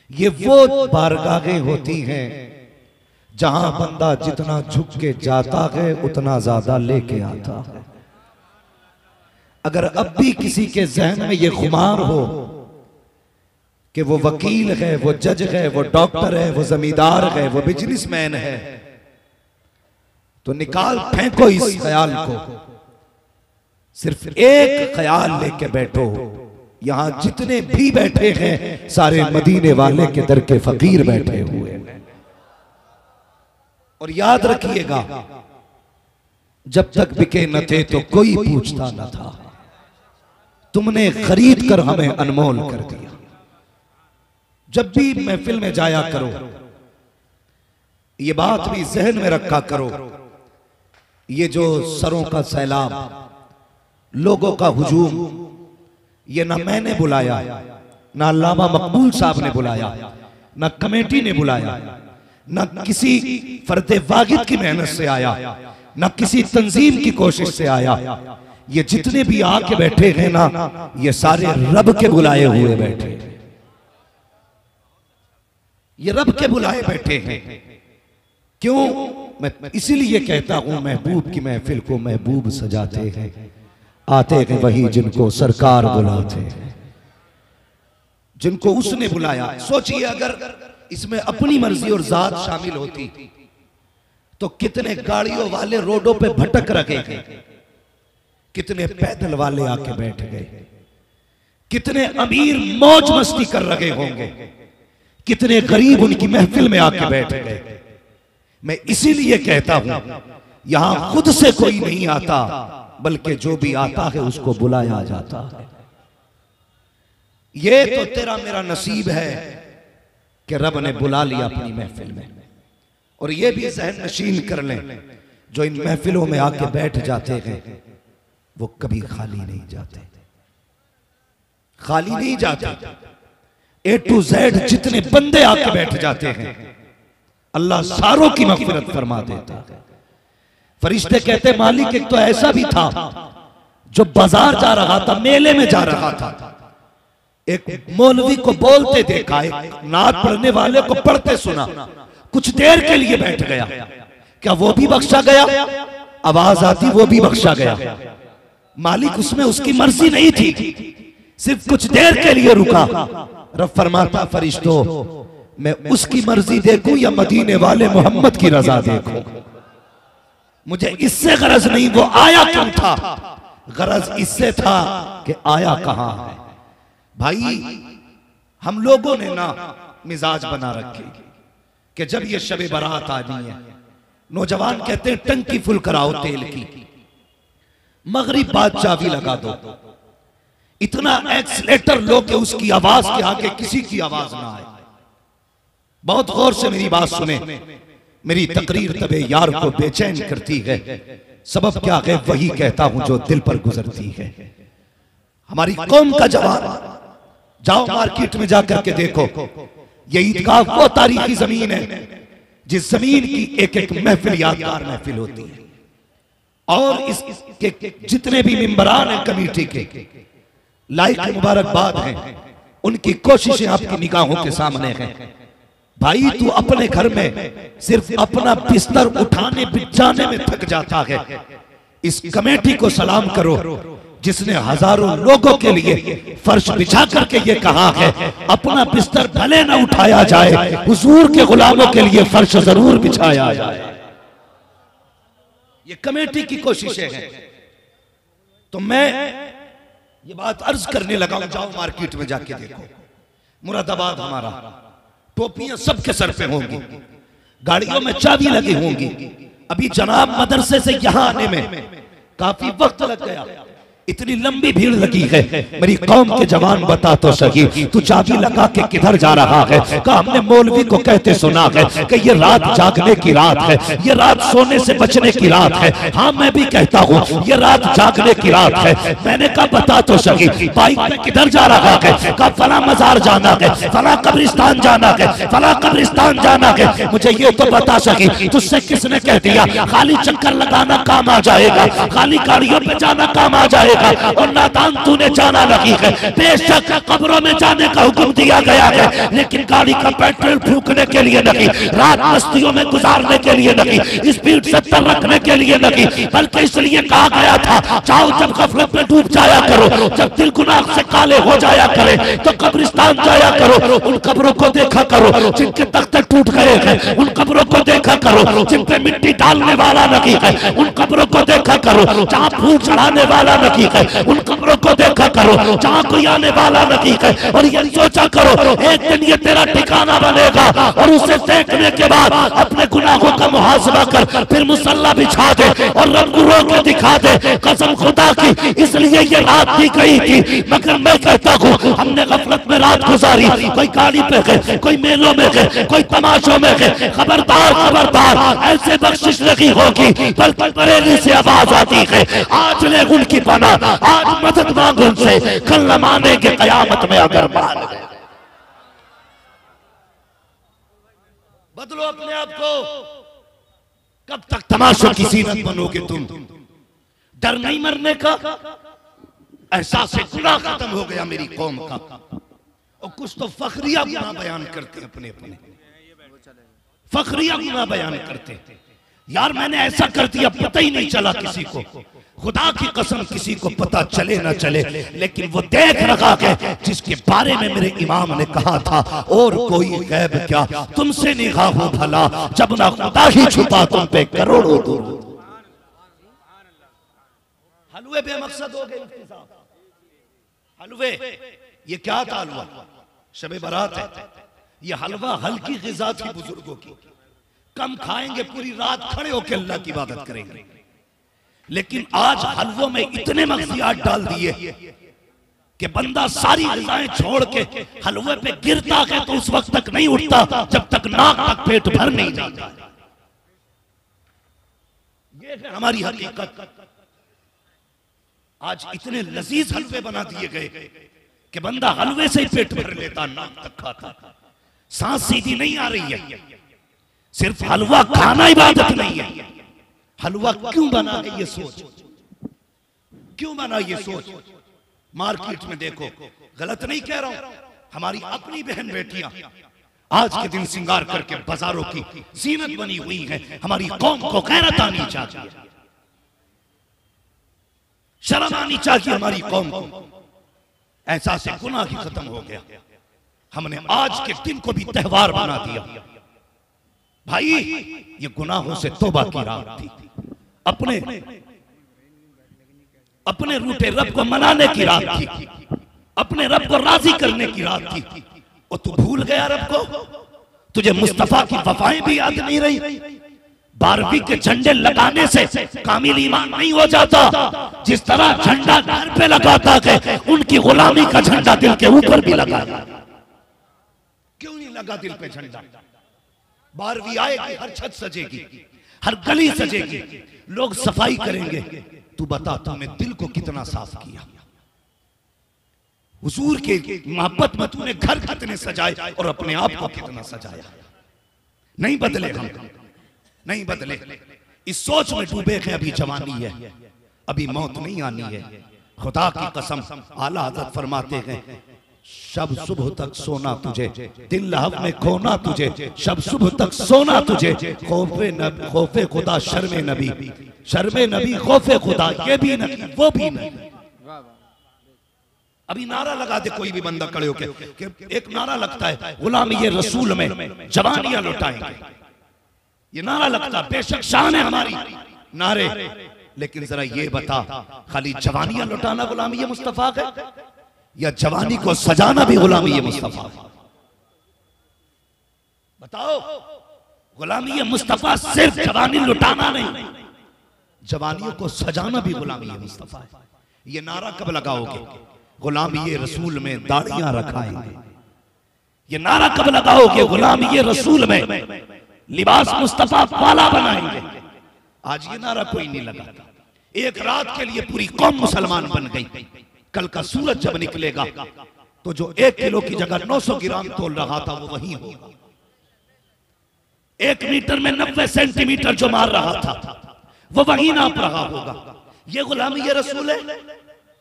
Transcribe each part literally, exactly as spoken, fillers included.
ये वो बारगाहें होती हैं जहां बंदा जितना झुक के जाता है उतना ज्यादा लेके आता है। अगर अब भी किसी के जहन में ये खुमार हो कि वो वकील है, वो जज है, वो डॉक्टर है, वो जमींदार है, वो बिजनेसमैन है, तो निकाल फेंको इस ख्याल को। सिर्फ एक ख्याल लेके बैठो, यहां जितने भी बैठे हैं सारे मदीने वाले के दर के फकीर बैठे हुए हैं। और याद रखिएगा, जब तक बिके न थे तो कोई पूछता न था, तुमने खरीद कर हमें अनमोल कर दिया। जब भी महफिल में जाया करो ये बात भी जहन में रखा करो, ये जो सरों का सैलाब, लोगों का हुजूम, ये ना मैंने बुलाया, ना अल्लामा मकबूल साहब ने बुलाया, ना कमेटी ने बुलाया, ना किसी फर्दे वागिद की मेहनत से आया, ना किसी तंजीम की कोशिश से आया। ये जितने भी आके बैठे हैं ना, ये सारे रब के बुलाए हुए बैठे, ये रब के बुलाए बैठे हैं। क्यों? मैं इसीलिए कहता हूं, महबूब की महफिल को महबूब सजाते हैं, आते हैं वही जिनको सरकार बुलाते हैं, जिनको उसने बुलाया। सोचिए अगर इसमें अपनी मर्जी और जात शामिल होती तो कितने गाड़ियों वाले रोडों पे भटक रखे गए, कितने पैदल वाले आके बैठ गए, कितने अमीर मौज मस्ती कर रहे होंगे, कितने गरीब उनकी महफिल में आके बैठ गए। मैं इसीलिए कहता हूं, यहां खुद से कोई नहीं आता, बल्कि जो भी आता है उसको बुलाया जाता है। ये तो तेरा मेरा नसीब है कि रब ने बुला लिया अपनी महफिल में। और ये भी ज़हन नशीन कर लें, जो इन महफिलों में आके बैठ जाते हैं वो कभी खाली नहीं जाते, खाली नहीं जाते। ए टू जेड जितने बंदे आके बैठ जाते हैं अल्लाह सारों की मग़फ़िरत फरमा देता है। फरिश्ते कहते मालिक एक तो ऐसा भी था जो बाजार जा रहा था, मेले में जा रहा था, एक मौलवी को बोलते देखा, एक नात पढ़ने वाले को पढ़ते सुना, कुछ देर के लिए बैठ गया, क्या वो भी बख्शा गया? आवाज आती वो भी बख्शा गया। मालिक उसमें उसकी मर्जी नहीं थी, सिर्फ कुछ देर के लिए रुका। रब फरमाता फरिश्तों मैं उसकी मर्जी देखूं या मदीने वाले मोहम्मद की रजा देखूं? मुझे इससे गरज नहीं वो आया क्यों था, गरज इससे था कि आया कहां है। भाई हम लोगों ने ना मिजाज बना रखे कि जब ये शबे बारात आनी है, नौजवान कहते हैं टंकी फुल कराओ तेल की, मगरिब बाद चाबी लगा दो, इतना एक्सलेटर लो कि उसकी आवाज के आगे किसी की आवाज ना आए। बहुत गौर से मेरी बात सुने, मेरी तकरीर तबे यार को बेचैन करती है। सबब क्या है? वही कहता हूं जो दिल पर गुजरती है। हमारी कौम का जवान, जाओ मार्केट में जाकर के देखो, ये ईदगाह वो तारीखी जमीन है जिस जमीन की एक एक महफिल यादगार महफिल होती है। और इसके जितने भी मेंबरान हैं कमेटी के, लाइक मुबारकबाद हैं, उनकी कोशिशें आपकी निगाहों के सामने हैं। भाई तू अपने घर में सिर्फ अपना बिस्तर उठाने बिछाने में थक जाता है, इस कमेटी को सलाम करो जिसने हजारों लोगों के लिए फर्श बिछा करके ये कहा है अपना बिस्तर भले न उठाया जाए, हुजूर के गुलामों के लिए फर्श जरूर बिछाया जाए। ये कमेटी की कोशिशें हैं। तो मैं ये बात अर्ज करने लगा हूं, जाओ मार्केट में जाके देखो, मुरादाबाद हमारा, टोपियां सबके सर पे होंगी, गाड़ियों में चाबी लगी होंगी। अभी जनाब मदरसे से यहां आने में काफी वक्त लग गया, इतनी लंबी भीड़ लगी है। मेरी कौम के जवान बता तो सही, तू चाबी लगा के किधर जा रहा है? कहा हमने मौलवी को कहते सुना है कि ये रात जागने की रात है, ये रात सोने से बचने की रात है। हाँ मैं भी कहता हूँ ये रात जागने की रात है। मैंने कहा बता तो सही, बाइक पे किधर जा रहा है? कहा फला मजार जाना है, फला कब्रिस्तान जाना है, फला कब्रिस्तान जाना है। मुझे ये तो बता सकी तुझसे किसने कह दिया खाली चक्कर लगाना काम आ जाएगा, खाली गाड़ियों पे जाना काम आ जाएगा? जाएगा। और नादान तूने जाना नहीं है, बेशक कब्रों में जाने का हुक्म दिया गया है, लेकिन गाड़ी का पेट्रोल फूकने के लिए नहीं, रात मस्तियों में गुजारने के लिए नहीं, स्पीड सत्तर रखने के लिए नहीं, बल्कि इसलिए कहा गया था जाओ जब गफलत में डूब जाया करो, जब दिल गुनाह से काले हो जाया करे तो कब्रिस्तान जाया करो, उन कब्रों को देखा करो जिनके तख्ते टूट गए हैं, उन कब्रों को देखा करो जिन पे मिट्टी डालने वाला नहीं है, उन कब्रों को देखा करो जहाँ फूल चढ़ाने वाला नहीं है, उन कब्रों को देखा करो जहाँ कोई आने वाला नहीं है। और ये सोचा करो एक दिन ये तेरा ठिकाना बनेगा, और उसे देखने के बाद अपने गुनाहों का मुहासबा कर, फिर मुसल्ला बिछा दे और रब को रो के दिखा दे कसम खुदा की, इसलिए ये रात दी गई थी। मगर मैं कहता हूँ हमने गफलत में रात गुजारी, कोई गाड़ी पे गए, कोई मेलों में गए, कोई तमाशों में गए। खबरदार खबरदार, ऐसे बख्शिश नहीं होगी, बल्कि बरेली से आवाज आती है आज ले उनकी पना, आज मदद मांग उनसे, कल न मानेंगे कयामत में अगर मान गए। बदलो अपने आप को, कब तक तमाशों की सीरत बनोगे तुम? डर नहीं मरने का, एहसास गुनाह खत्म हो गया मेरी कौम का। और कुछ तो फखरिया गुनाह बयान करते अपने अपने, फखरिया गुनाह बयान करते यार मैंने ऐसा कर दिया पता ही नहीं चला किसी को। खुदा की कसम किसी को पता चले ना चले, लेकिन वो देख रखा है जिसके बारे में मेरे इमाम ने कहा था और कोई गैब क्या तुमसे निगाह हो भला, जब ना खुदा ही छुपा तुम पे करोड़ों दूर। हलवे बेमकसद हो गए हलवे, ये क्या था हलवा? शबे बारात है, ये हलवा हल्की ग़िज़ा थी बुजुर्गों की, कम खाएंगे, पूरी रात खड़े होकर अल्लाह की इबादत करेंगे। लेकिन आज हलवों में इतने मग़ज़ियात डाल दिए कि बंदा सारी ग़िज़ाएं छोड़ के हलवे पे गिरता है तो उस वक्त तक नहीं उठता जब तक नाक तक पेट भर नहीं जाता। ये है हमारी हकीकत। आज इतने लजीज हलवे बना दिए गए कि बंदा हलवे से ही पेट भर लेता, नाक तक खाता, सांस सीधी नहीं आ रही है। सिर्फ हलवा खाना इबादत नहीं है। हलवा क्यों बना है ये सोच, क्यों बना ये सोच? मार्केट में देखो, गलत नहीं कह रहा हूं, हमारी अपनी बहन बेटियां आज के दिन श्रृंगार करके बाजारों की जीनत बनी हुई है। हमारी कौम को गैरत आनी चाहिए, शर्म आनी चाहिए हमारी कौम को। एहसास गुनाह ही खत्म हो गया, हमने आज के दिन को भी त्योहार बना दिया। भाई ये गुनाहों से तौबा की रात थी, अपने अपने रूठे रब को मनाने की रात थी, अपने रब को राजी करने की रात थी। और तू भूल गया रब को, तुझे मुस्तफा की वफाएं भी याद नहीं रही। बारहवीं के झंडे लगाने से कामिल ईमान नहीं हो जाता। जिस तरह झंडा घर पे लगाता है, उनकी गुलामी का झंडा दिल के ऊपर भी लगा। क्यों नहीं लगा दिल पे झंडा? बारहवीं आएगी, हर छत सजेगी, हर गली सजेगी, लोग सफाई करेंगे। तू बता तूने दिल को कितना साफ किया? हुजूर के मोहब्बत में तूने घर कितने सजाए और अपने आप को कितना सजाया? नहीं बदले हम, नहीं बदले। इस सोच में डूबे हैं, अभी जवानी है, अभी मौत नहीं आनी है। खुदा की कसम, आला हज़रत फरमाते हैं शब सुबह तक सोना तुझे, दिन लहब में खोना तुझे, शब सुबह तक सोना तुझे, खौफे नबी खौफे खुदा शर्मे नबी, शर्मे नबी खौफे खुदा, ये भी नहीं वो भी नहीं। अभी नारा लगा दे कोई भी बंदा खड़े होके कि एक नारा लगता है गुलामी ये रसूल में जवानियां लौटाएंगे, ये नारा लगता, बेशक शान है हमारी नारे, लेकिन जरा ये बता खाली जवानियां लौटाना गुलामी ये मुस्तफा है या जवानी को सजाना भी गुलामी ये मुस्तफा है? बताओ। गुलामी ये मुस्तफा सिर्फ जवानी लुटाना नहीं, जवानियों को सजाना भी गुलामी ये मुस्तफा है। ये नारा कब लगाओगे? गुलामी ये रसूल में दाढ़ियां रखाएंगे। ये नारा कब लगाओगे? गुलामी ये रसूल में लिबास मुस्तफा वाला बनाएंगे। आज ये नारा कोई नहीं लगाता। एक रात के लिए पूरी कौम मुसलमान बन गई। कल का सूरज जब निकलेगा तो जो एक किलो की जगह नौ सौ ग्राम तोल रहा था वो वही होगा। एक मीटर में नब्बे सेंटीमीटर जो मार रहा था वो वही नाप रहा होगा। ये गुलामी ये रसूल है?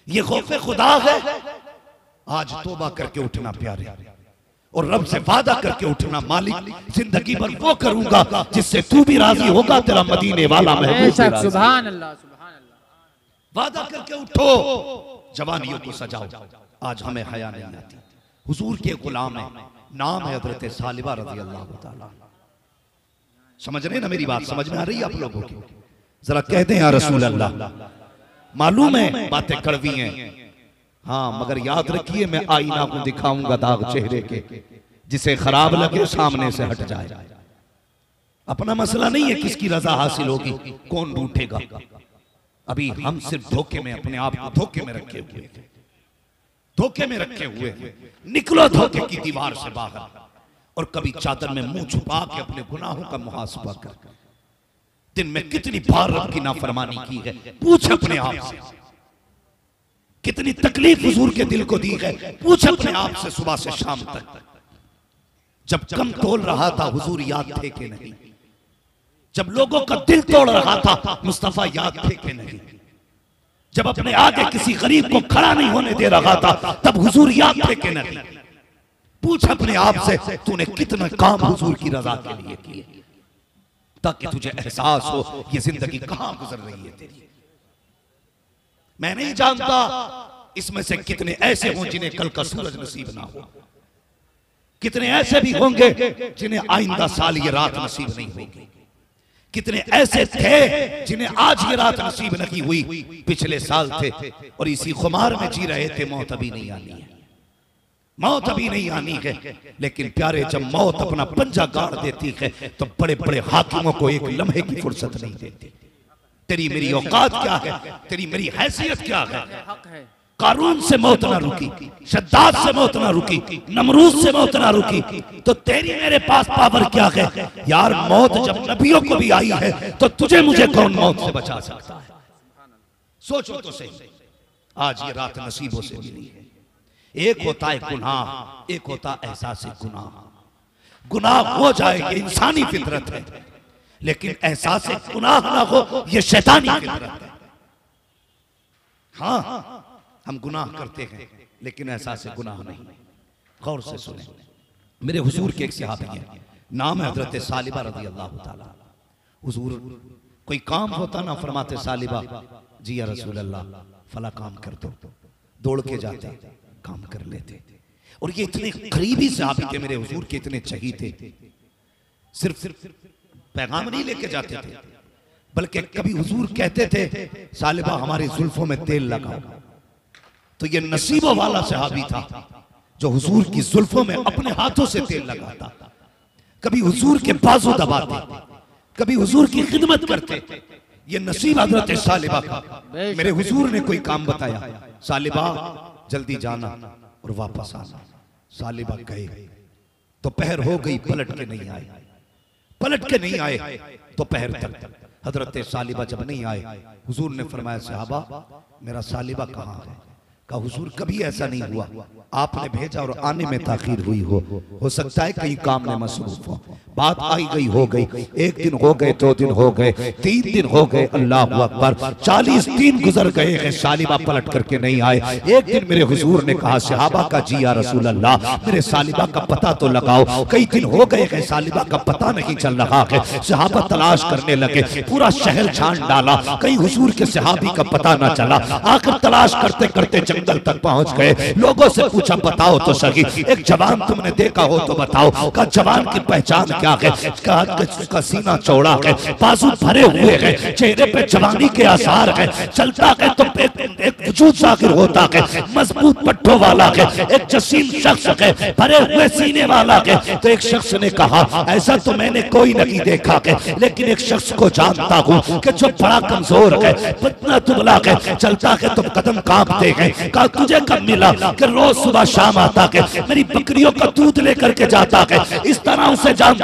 ये खौफे खुदा है। आज तौबा करके उठना प्यारे, और रब से वादा करके उठना, मालिक जिंदगी भर वो करूंगा जिससे तू भी राजी होगा, तेरा मदीने वाला महबूब भी राजी। सुभान अल्लाह, सुभान अल्लाह। वादा करके उठो, जवानियों को सजाओ। आज हमें हया नहीं आती। हुजूर के गुलाम है, नाम है हजरत सालिबा रज़ी अल्लाह ताला। समझ रहे ना मेरी बात? समझ में आ रही है आप लोगों की? जरा कहते हैं या रसूल अल्लाह। मालूम है बातें कड़वी हैं, हाँ, मगर याद रखिए मैं आईना को दिखाऊंगा दाग चेहरे के, जिसे खराब लगे सामने से हट जाए। अपना मसला नहीं है किसकी रजा हासिल होगी, कौन रूठेगा। अभी हम सिर्फ धोखे में, अपने आप को धोखे में रखे हुए हैं, धोखे में रखे हुए हैं। निकलो धोखे की दीवार से बाहर, और कभी चादर में मुंह छुपा के अपने गुनाहों का मुहासबा कर। दिन में कितनी बार रब की नाफरमानी की है, पूछ अपने आप से। कितनी तकलीफ हुजूर के दिल को दी है, पूछ अपने आप से सुबह से शाम तक। जब कम तोल रहा था हुजूर याद थे कि नहीं? जब लोगों का दिल तोड़ रहा था मुस्तफा याद थे कि नहीं? जब अपने आगे किसी गरीब को खड़ा नहीं होने दे रहा था तब हुजूर याद थे कि नहीं? पूछ अपने आप से, तूने कितना काम हुजूर की रजा के लिए किए, ताकि तुझे एहसास हो ये जिंदगी कहां गुजर रही है तेरी। मैं नहीं जानता इसमें से कितने ऐसे हों जिन्हें कल का सूरज नसीब ना हो, कितने ऐसे भी होंगे जिन्हें आइंदा साल ये रात नसीब नहीं होगी, कितने ऐसे थे जिन्हें आज ये रात नसीब नहीं हुई, पिछले साल थे और इसी खुमार में जी रहे थे। मौत अभी नहीं आनी है, मौत अभी नहीं आनी है। लेकिन प्यारे, जब मौत अपना पंजा गाड़ देती है तो बड़े बड़े हाकिमों को एक लम्हे की फुर्सत नहीं देती। तेरी मेरी औकात क्या है, तेरी मेरी हैसियत क्या है? कारून से मौत ना रुकी, शद्दाद से मौत ना रुकी, नमरूद से मौत ना रुकी, तो तेरी मेरे पास पावर क्या है यार? मौत जब नबियों को भी आई है तो तुझे मुझे कौन मौत से बचा सकता है? सोचो तो सही। आज ये रात नसीबों से मिली है। एक होता है गुनाह, एक होता एहसास गुनाह। गुनाह हो जाए ये इंसानी फितरत है, लेकिन एहसास गुनाह ना हो ये शैतानी फितरत है। हाँ, हम गुनाह करते हैं लेकिन एहसास गुनाह नहीं। गौर से सुने, मेरे हुजूर के एक सहाबी हैं, नाम है हजरत सालिबा रज़ी अल्लाह ताला। हुजूर कोई काम होता ना, फरमाते सालिबा जी या रसूल अल्लाह फला काम कर दो, दौड़ के जाते काम कर लेते। और ये इतने करीबी सहाबी थे मेरे हुजूर के, इतने चहीते, सिर्फ सिर्फ पैगाम नहीं लेके जाते थे, बल्कि कभी हुजूर कहते थे सालिबा हमारी जुल्फों में तेल लगाओ, तो ये नसीबों वाला सहाबी था जो हुजूर की जुल्फों में अपने हाथों से तेल लगाता। कभी हुजूर के बाजू दबाते, कभी हुजूर की खिदमत करते। ये नसीब हजरत सालिबा का। मेरे हुजूर ने कोई काम बताया, सालिबा जल्दी जाना और वापस आना। सालिबा गए, तो पहर हो गई, पलट के नहीं आए, पलट के नहीं आए तो पहर तक। हजरत सालिबा जब नहीं आए, हुजूर ने फरमाया साहबा मेरा सालिबा कहाँ है? कहा हुजूर कभी ऐसा नहीं हुआ, आपने भेजा और आने में ताखीर हुई हो हो सकता है कहीं काम में मसरूफ हो। बात आई गई हो गई, एक दिन हो गए, दो दिन हो गए, तीन दिन हो गए, अल्लाह अकबर, चालीस दिन गुजर गए हैं, सालिबा पलट करके नहीं आए। एक दिन मेरे हुजूर ने कहा सहाबा का जी या रसूल अल्लाह मेरे सालिबा का पता तो लगाओ, कई दिन हो गए हैं सालिबा का पता नहीं चल रहा है। सहाबा तलाश करने लगे, पूरा शहर छान डाला, कहीं हुजूर के सहाबी का पता ना चला। आखिर तलाश करते करते जंगल तक पहुंच गए, लोगों से पूछा बताओ तो सही, एक जवान तुमने देखा हो तो बताओ। का जवान की पहचान क्या है? कहा उसका सीना चौड़ा है, बाजू भरे हुए हैं, चेहरे पे जवानी के आसार हैं, चलता है तो एक, एक वजूद जाहिर होता है, मजबूत पट्टों वाला है, एक जसीम शख्स है, भरे हुए सीने वाला है। तो एक शख्स ने कहा ऐसा तो मैंने कोई नहीं देखा है, लेकिन एक शख्स को जानता हूँ कि जो बड़ा कमजोर है, इतना दुबला है, चलता है तो कदम कांपते हैं। कहा तुझे कब मिला? कि रोज सुबह शाम आता है, मेरी बकरियों का दूध लेकर के जाता है, इस तरह उसे जानता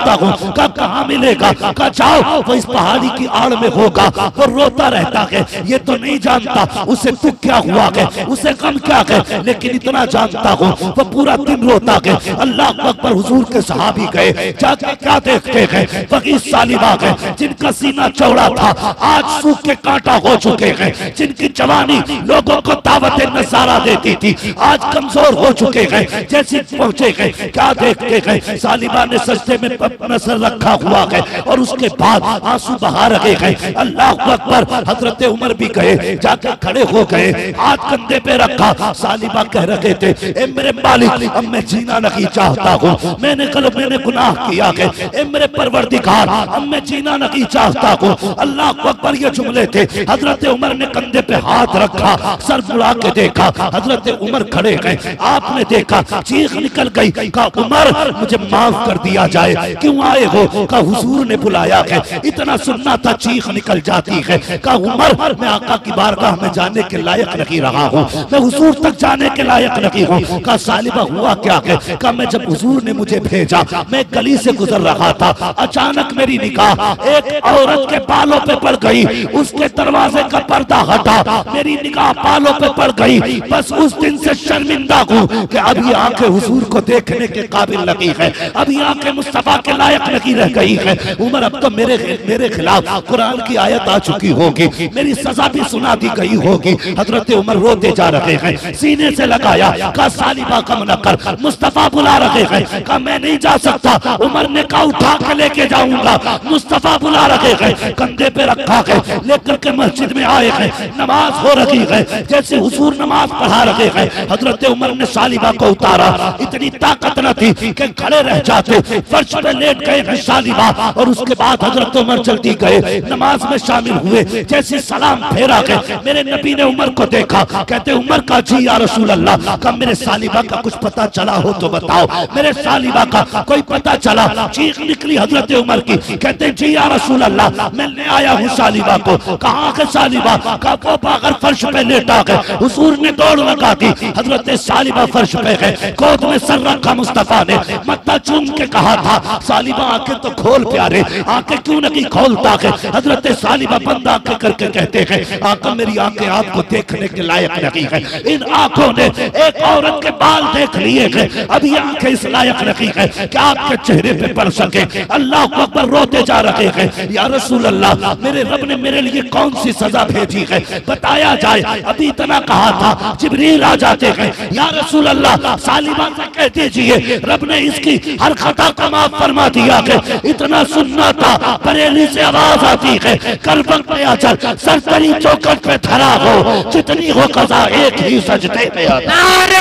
चाहता हूँ। कहा कहाँ मिलेगा? कहा जाओ, वो इस पहाड़ी की आड़ में होगा। वो रोता रहता है, ये तो नहीं जानता उसे दुख क्या हुआ है, उसे गम क्या है, लेकिन इतना जानता हूँ वो पूरा दिन रोता है। अल्लाह अकबर। हुजूर के सहाबी गए, जाके क्या देखते हैं? बगी सालिबा है, जिनका सीना चौड़ा था आज सूख के कांटा हो चुके हैं, जिनकी जवानी लोगों को दावत नजारा देती थी आज कमजोर हो चुके हैं, जैसे पहुंचे गए क्या देखते हैं? सालिबा ने सजदे में नजर रखा हुआ है और उसके बाद आंसू बहा रहे हैं। अल्लाह अकबर। हजरत उमर भी गए, जाकर खड़े हो गए, हाथ कंधे पे रखा। सालिबा कह रहे थे, ए मेरे मालिक, अब मैं जीना नहीं चाहता हूँ, मैंने कल मैंने गुनाह किया है, ए मेरे परवरदिगार, अब मैं जीना नहीं चाहता हूँ। अल्लाह अकबर। ये जुमले थे। हजरत उमर ने कंधे पे हाथ रखा, सर बुला के देखा, हजरत उमर खड़े गए। आपने देखा चीख निकल गई। कहा उमर, मुझे माफ कर दिया जाए, क्यों आए हो? कहा हुजूर ने बुलाया है, इतना सुनना था चीख निकल जाती है। कहा उमर, मैं आका की बारगाह में जाने के लायक नहीं रहा हूँ, मैं हुजूर तक जाने के लायक नहीं हूँ। कहा सालिबा हुआ क्या है? कहा मैं जब हुजूर ने मुझे भेजा, मैं गली से गुजर रहा था, अचानक मेरी निगाह एक औरत के बालों पे पड़ गई, उसके दरवाजे का पर्दा हटा, मेरी निगाह बालों पे पड़ गई। बस उस दिन से शर्मिंदा हूँ कि अभी आंखें हुजूर को देखने के काबिल लगी है, अभी आंखें मुस्तफा के लायक नहीं रह गई है। उमर, अब तो मेरे मेरे खिलाफ कुरान की आयत आ चुकी होगी, मेरी सजा भी सुना दी गई होगी। हजरत उमर रोते जा रहे हैं, सीने से लगाया। कहा सालिबा कम न कर, मुस्तफा बुला रहे हैं। कहा मैं नहीं जा सकता। उमर ने कहा उठा के लेके जाऊंगा, मुस्तफा बुला रहे हैं। कंधे पे रखा है, लेकर के मस्जिद में आए हैं, नमाज हो रही है, जैसे हुजूर नमाज पढ़ा रहे हैं। हजरत उमर ने सालिबा को उतारा, इतनी ताकत न थी कि खड़े रह जाते, फर्श पे लेट गए हैं सालिबा। और उसके बाद हजरत उमर जल्दी गए, नमाज में शामिल हुए, जैसे सलाम फेरा गए, मेरे नबी ने उमर को देखा, कहते उमर का जी या रसूल अल्लाह। का मेरे सालिबा का कुछ पता चला हो तो बताओ, मेरे सालिबा का कोई पता चला? चीख निकली हजरत उमर की, कहते जी या रसूल अल्लाह, मैं ले आया हूँ सालिबा को। कहाँ के सालिबा? का वो पाकर फर्श पे लेटा गए। हुजूर ने दौड़ लगा दी, हजरत सालिबा फर्श पे गए, गोद में सर रखा। मुस्तफा ने मत्था चूम के कहा था, सालिबा आंखें तो खोल प्यारे, आंखें क्यों नहीं खोलता है? हजरत सालिबा बंद आंखें करके कहते हैं, आका मेरी आंखें आपको देखने के लायक नहीं है, इन आंखों ने एक औरत के बाल देख लिए हैं, अभी आंखें इस लायक नहीं है कि आपके चेहरे पे पड़ सके। अल्लाह अकबर। रोते जा रहे हैं, या रसूल अल्लाह, मेरे रब ने मेरे लिए कौन सी सजा भेजी है, बताया जाए। अभी इतना कहा था, जिब्रील आ जाते हैं, या रसूल अल्लाह, सालिबा से कह दीजिए रब ने इसकी हर खता को माफ फरमा दिया है। इतना सुनना था, बरेली से आवाज आती है, कर वक्त में अचल सरसरी चौकट पे धरा हो, जितनी हो कजा एक ही सजदे में आता।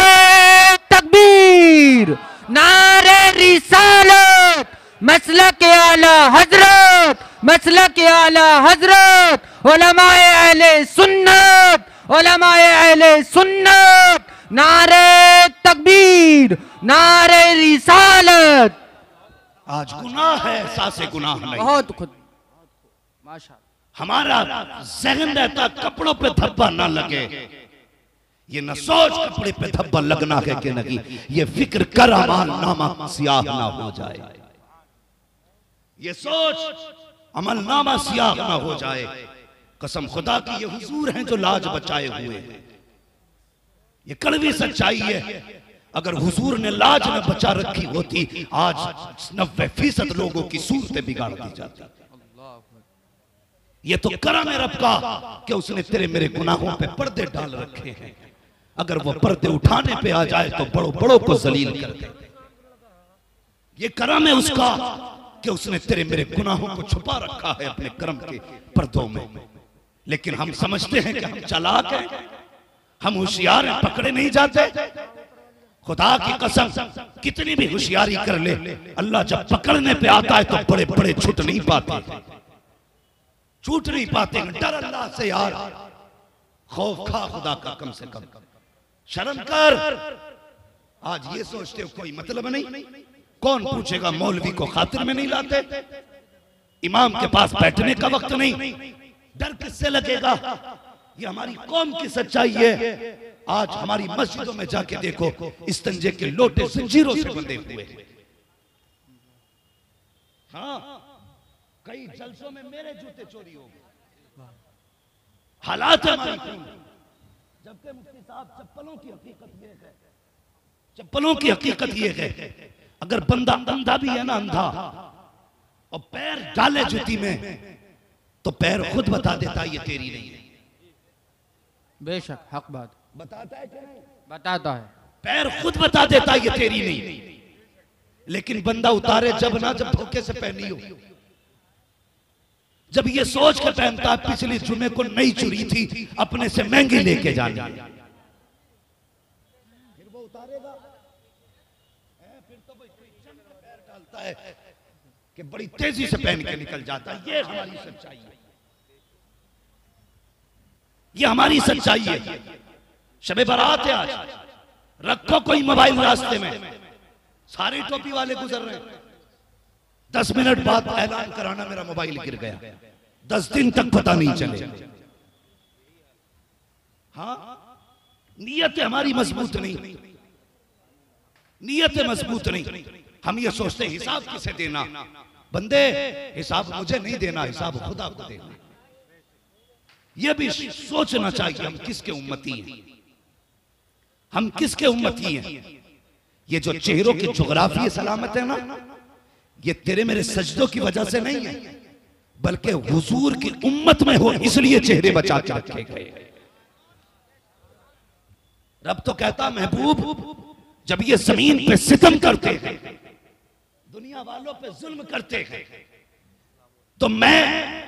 नारे तकबीर, नारे रिसालत, मसलक आला हजरत, मसलक आला हजरत, उलमाए अहले सुन्नत, उलमाए अहले सुन्नत, नारे तकबीर, नारे रिसालत। आज गुनाह है, एहसास गुनाह नहीं। बहुत खुद माशाअल्लाह। हमारा जहन रहता कपड़ों पे धब्बा ना लगे, ये न सोच कपड़े पे धब्बा लगना है कि नहीं, ये फिक्र कर अमाल नामा सियाह ना हो जाए, ये सोच अमल नामा सियाह ना हो जाए। कसम खुदा की ये हुजूर हैं जो लाज बचाए हुए हैं, ये कड़वी सच्चाई है। अगर हुजूर ने लाज न बचा रखी होती, आज नब्बे फीसद लोगों की सूरतें बिगाड़ दी जाती। ये तो करम है रब का कि उसने तेरे मेरे गुनाहों पे पर्दे डाल रखे हैं। अगर वो पर्दे उठाने पे आ जाए तो बड़ों बड़ों को जलील कर दे। ये करम है उसका कि उसने तेरे मेरे गुनाहों को छुपा रखा है अपने करम के पर्दों में। लेकिन हम समझते हैं कि हम चालाक हैं, हम होशियार हैं, पकड़े नहीं जाते। खुदा की कसम कितनी भी होशियारी कर ले, अल्लाह जब पकड़ने पे आता है तो बड़े बड़े छूट नहीं पाते, छूट नहीं पाते। डर अल्लाह से यार, खौफ खा खुदा का, कम से कम शर्म कर। आज ये सोचते हो कोई मतलब नहीं, कौन पूछेगा? मौलवी को खातिर में नहीं लाते, इमाम के पास बैठने का वक्त नहीं, डर किससे लगेगा? ये हमारी कौम की सच्चाई है। आज हमारी मस्जिदों में जाके देखो, इस्तंजे के लोटे जंजीरों से बंधे हुए हैं। हाँ, कई जलसों में मेरे जूते चोरी हो गए। हालात हमारी खून, जबकि मुफ्ती साहब चप्पलों की हकीकत ये है, चप्पलों की हकीकत ये है, अगर बंदा अंधा भी है ना, अंधा, और पैर डाले जूती में तो पैर खुद बता देता ये तेरी नहीं है। बेशक हक बात बताता है कि नहीं? बताता है, पैर खुद बता देता ये तेरी नहीं। लेकिन बंदा उतारे जब ना, जब धोखे से पहनी हो, जब ये सोच के पहनता है पिछली जुमे को नई चुरी थी, अपने से महंगी लेके जानी, फिर वो उतारेगा, फिर तो पैर डालता है कि बड़ी तेजी से पहन के निकल जाता है। ये हमारी सच्चाई है, ये हमारी सच्चाई है। शबे बारात है आज, रखो कोई मोबाइल रास्ते में, सारे टोपी वाले गुजर रहे हैं, दस मिनट बाद ऐलान कराना मेरा मोबाइल गिर गया, दस दिन तक पता नहीं चले। हाँ, नीयत हमारी मजबूत नहीं, नीयत मजबूत नहीं। हम ये सोचते हिसाब किसे देना, बंदे हिसाब मुझे नहीं देना, हिसाब खुदा को देना। ये भी सोचना चाहिए हम किसके उम्मती हैं, हम किसके उम्मती हैं। ये जो चेहरों की जोग्राफी सलामत है ना, ये तेरे मेरे सजदों की वजह से नहीं है, बल्कि हुजूर की उम्मत में हो इसलिए चेहरे बचा के रखे गए। रब तो कहता महबूब, जब ये जमीन पे सितम करते हैं, दुनिया वालों पे जुल्म करते हैं, तो मैं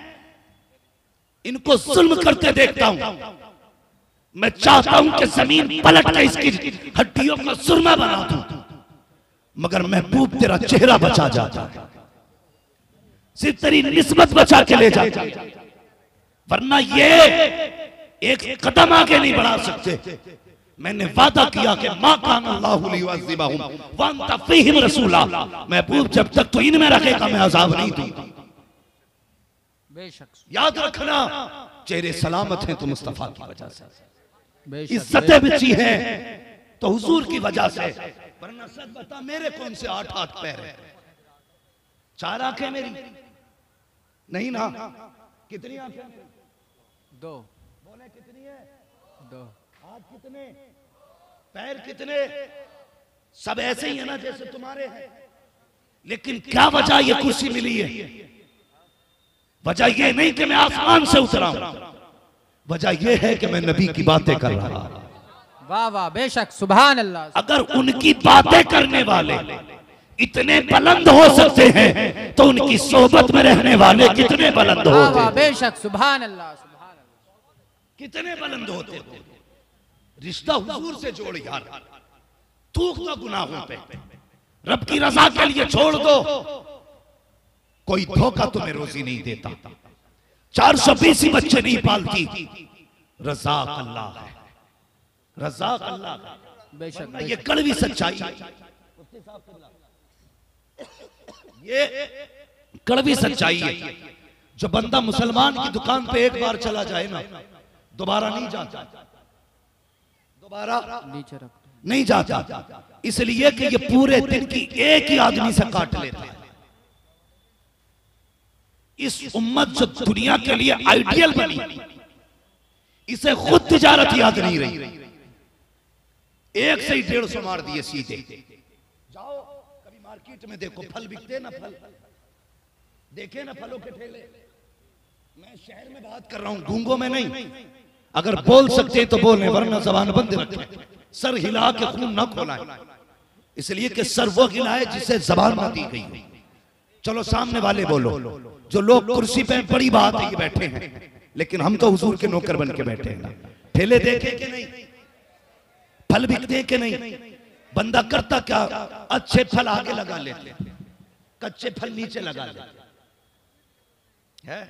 इनको जुल्म करते देखता हूं। मैं चाहता हूं कि जमीन पलट के इसकी हड्डियों का सुरमा बना दूं, मगर महबूब तेरा चेहरा बचा जाता है, सिर्फ तेरी निस्बत बचा के ले जाता है, वरना ये एक कदम आगे नहीं बढ़ा सकते। मैंने वादा किया कि मां कान अल्लाहु लियुअज़्ज़िबहुम व अंत फीहिम रसूला, महबूब जब तक तू इनमें रखेगा मैं अज़ाब नहीं दूंगा। बेशक याद रखना, चेहरे सलामत हैं तो मुस्तफा की वजह से, इज्जतें बची हैं तो हुजूर की वजह से, वरना सच बता मेरे कौन से आठ आठ पैर है, चार आंखें मेरी नहीं ना, कितनी आंखें? दो। बोले कितनी है? दो। हाथ कितने, पैर कितने? सब ऐसे ही है ना जैसे तुम्हारे हैं। लेकिन क्या वजह ये कुर्सी मिली है? वजह ये नहीं कि मैं आसमान से उतरा हूं, वजह ये है कि मैं नबी की बातें कर रहा हूं। वाह वाह, बेशक, सुभान अल्लाह। अगर उनकी बातें करने वाले इतने बुलंद हो सकते हैं तो उनकी सोबत में रहने वाले कितने बुलंद होते हैं? बेशक, सुभान अल्लाह, सुभान अल्लाह, कितने बुलंद होते हैं। रिश्ता हुजूर से जोड़ यार, थूक दो गुनाहों पे, रब की रजा के लिए छोड़ दो। कोई धोखा तुम्हें रोजी नहीं देता, चार सौ बीस बच्चे नहीं पालती, रज़ाक अल्लाह है, रज़ाक अल्लाह है। बेशक, ये कड़वी सच्चाई, ये कड़वी सच्चाई है। जो बंदा मुसलमान की दुकान पे एक बार चला जाए ना, दोबारा नहीं जाता, दोबारा नीचे रख नहीं जाता, इसलिए कि ये पूरे दिन की एक ही आदमी से काट लेता है। इस उम्मत जो दुनिया के लिए आइडियल बनी, इसे खुद तिजारत याद नहीं रही, एक से ही डेढ़ सौ मार दिए सीधे। जाओ कभी मार्केट में देखो, फल बिकते ना, फल देखे ना, फलों के ठेले। मैं शहर में बात कर रहा हूं, गूंगों में नहीं। अगर बोल सकते तो बोले, वरना जबान बंद रखें, सर हिला के खून ना खोलाएं, इसलिए कि सर वो हिलाए जिसे जबान ना दी गई। चलो सामने वाले बोलो, जो लोग कुर्सी पे बड़ी बात है ये बैठे हैं, लेकिन हम तो हुजूर के नौकर बन के बैठे हैं। ठेले देखे कि नहीं, फल बिकते कि नहीं, बंदा करता क्या, अच्छे फल आगे लगा लेते, कच्चे फल नीचे लगा लेते है,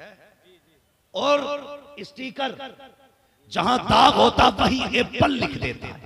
और स्टिकर जहां दाग होता वहीं एप्पल लिख देता है,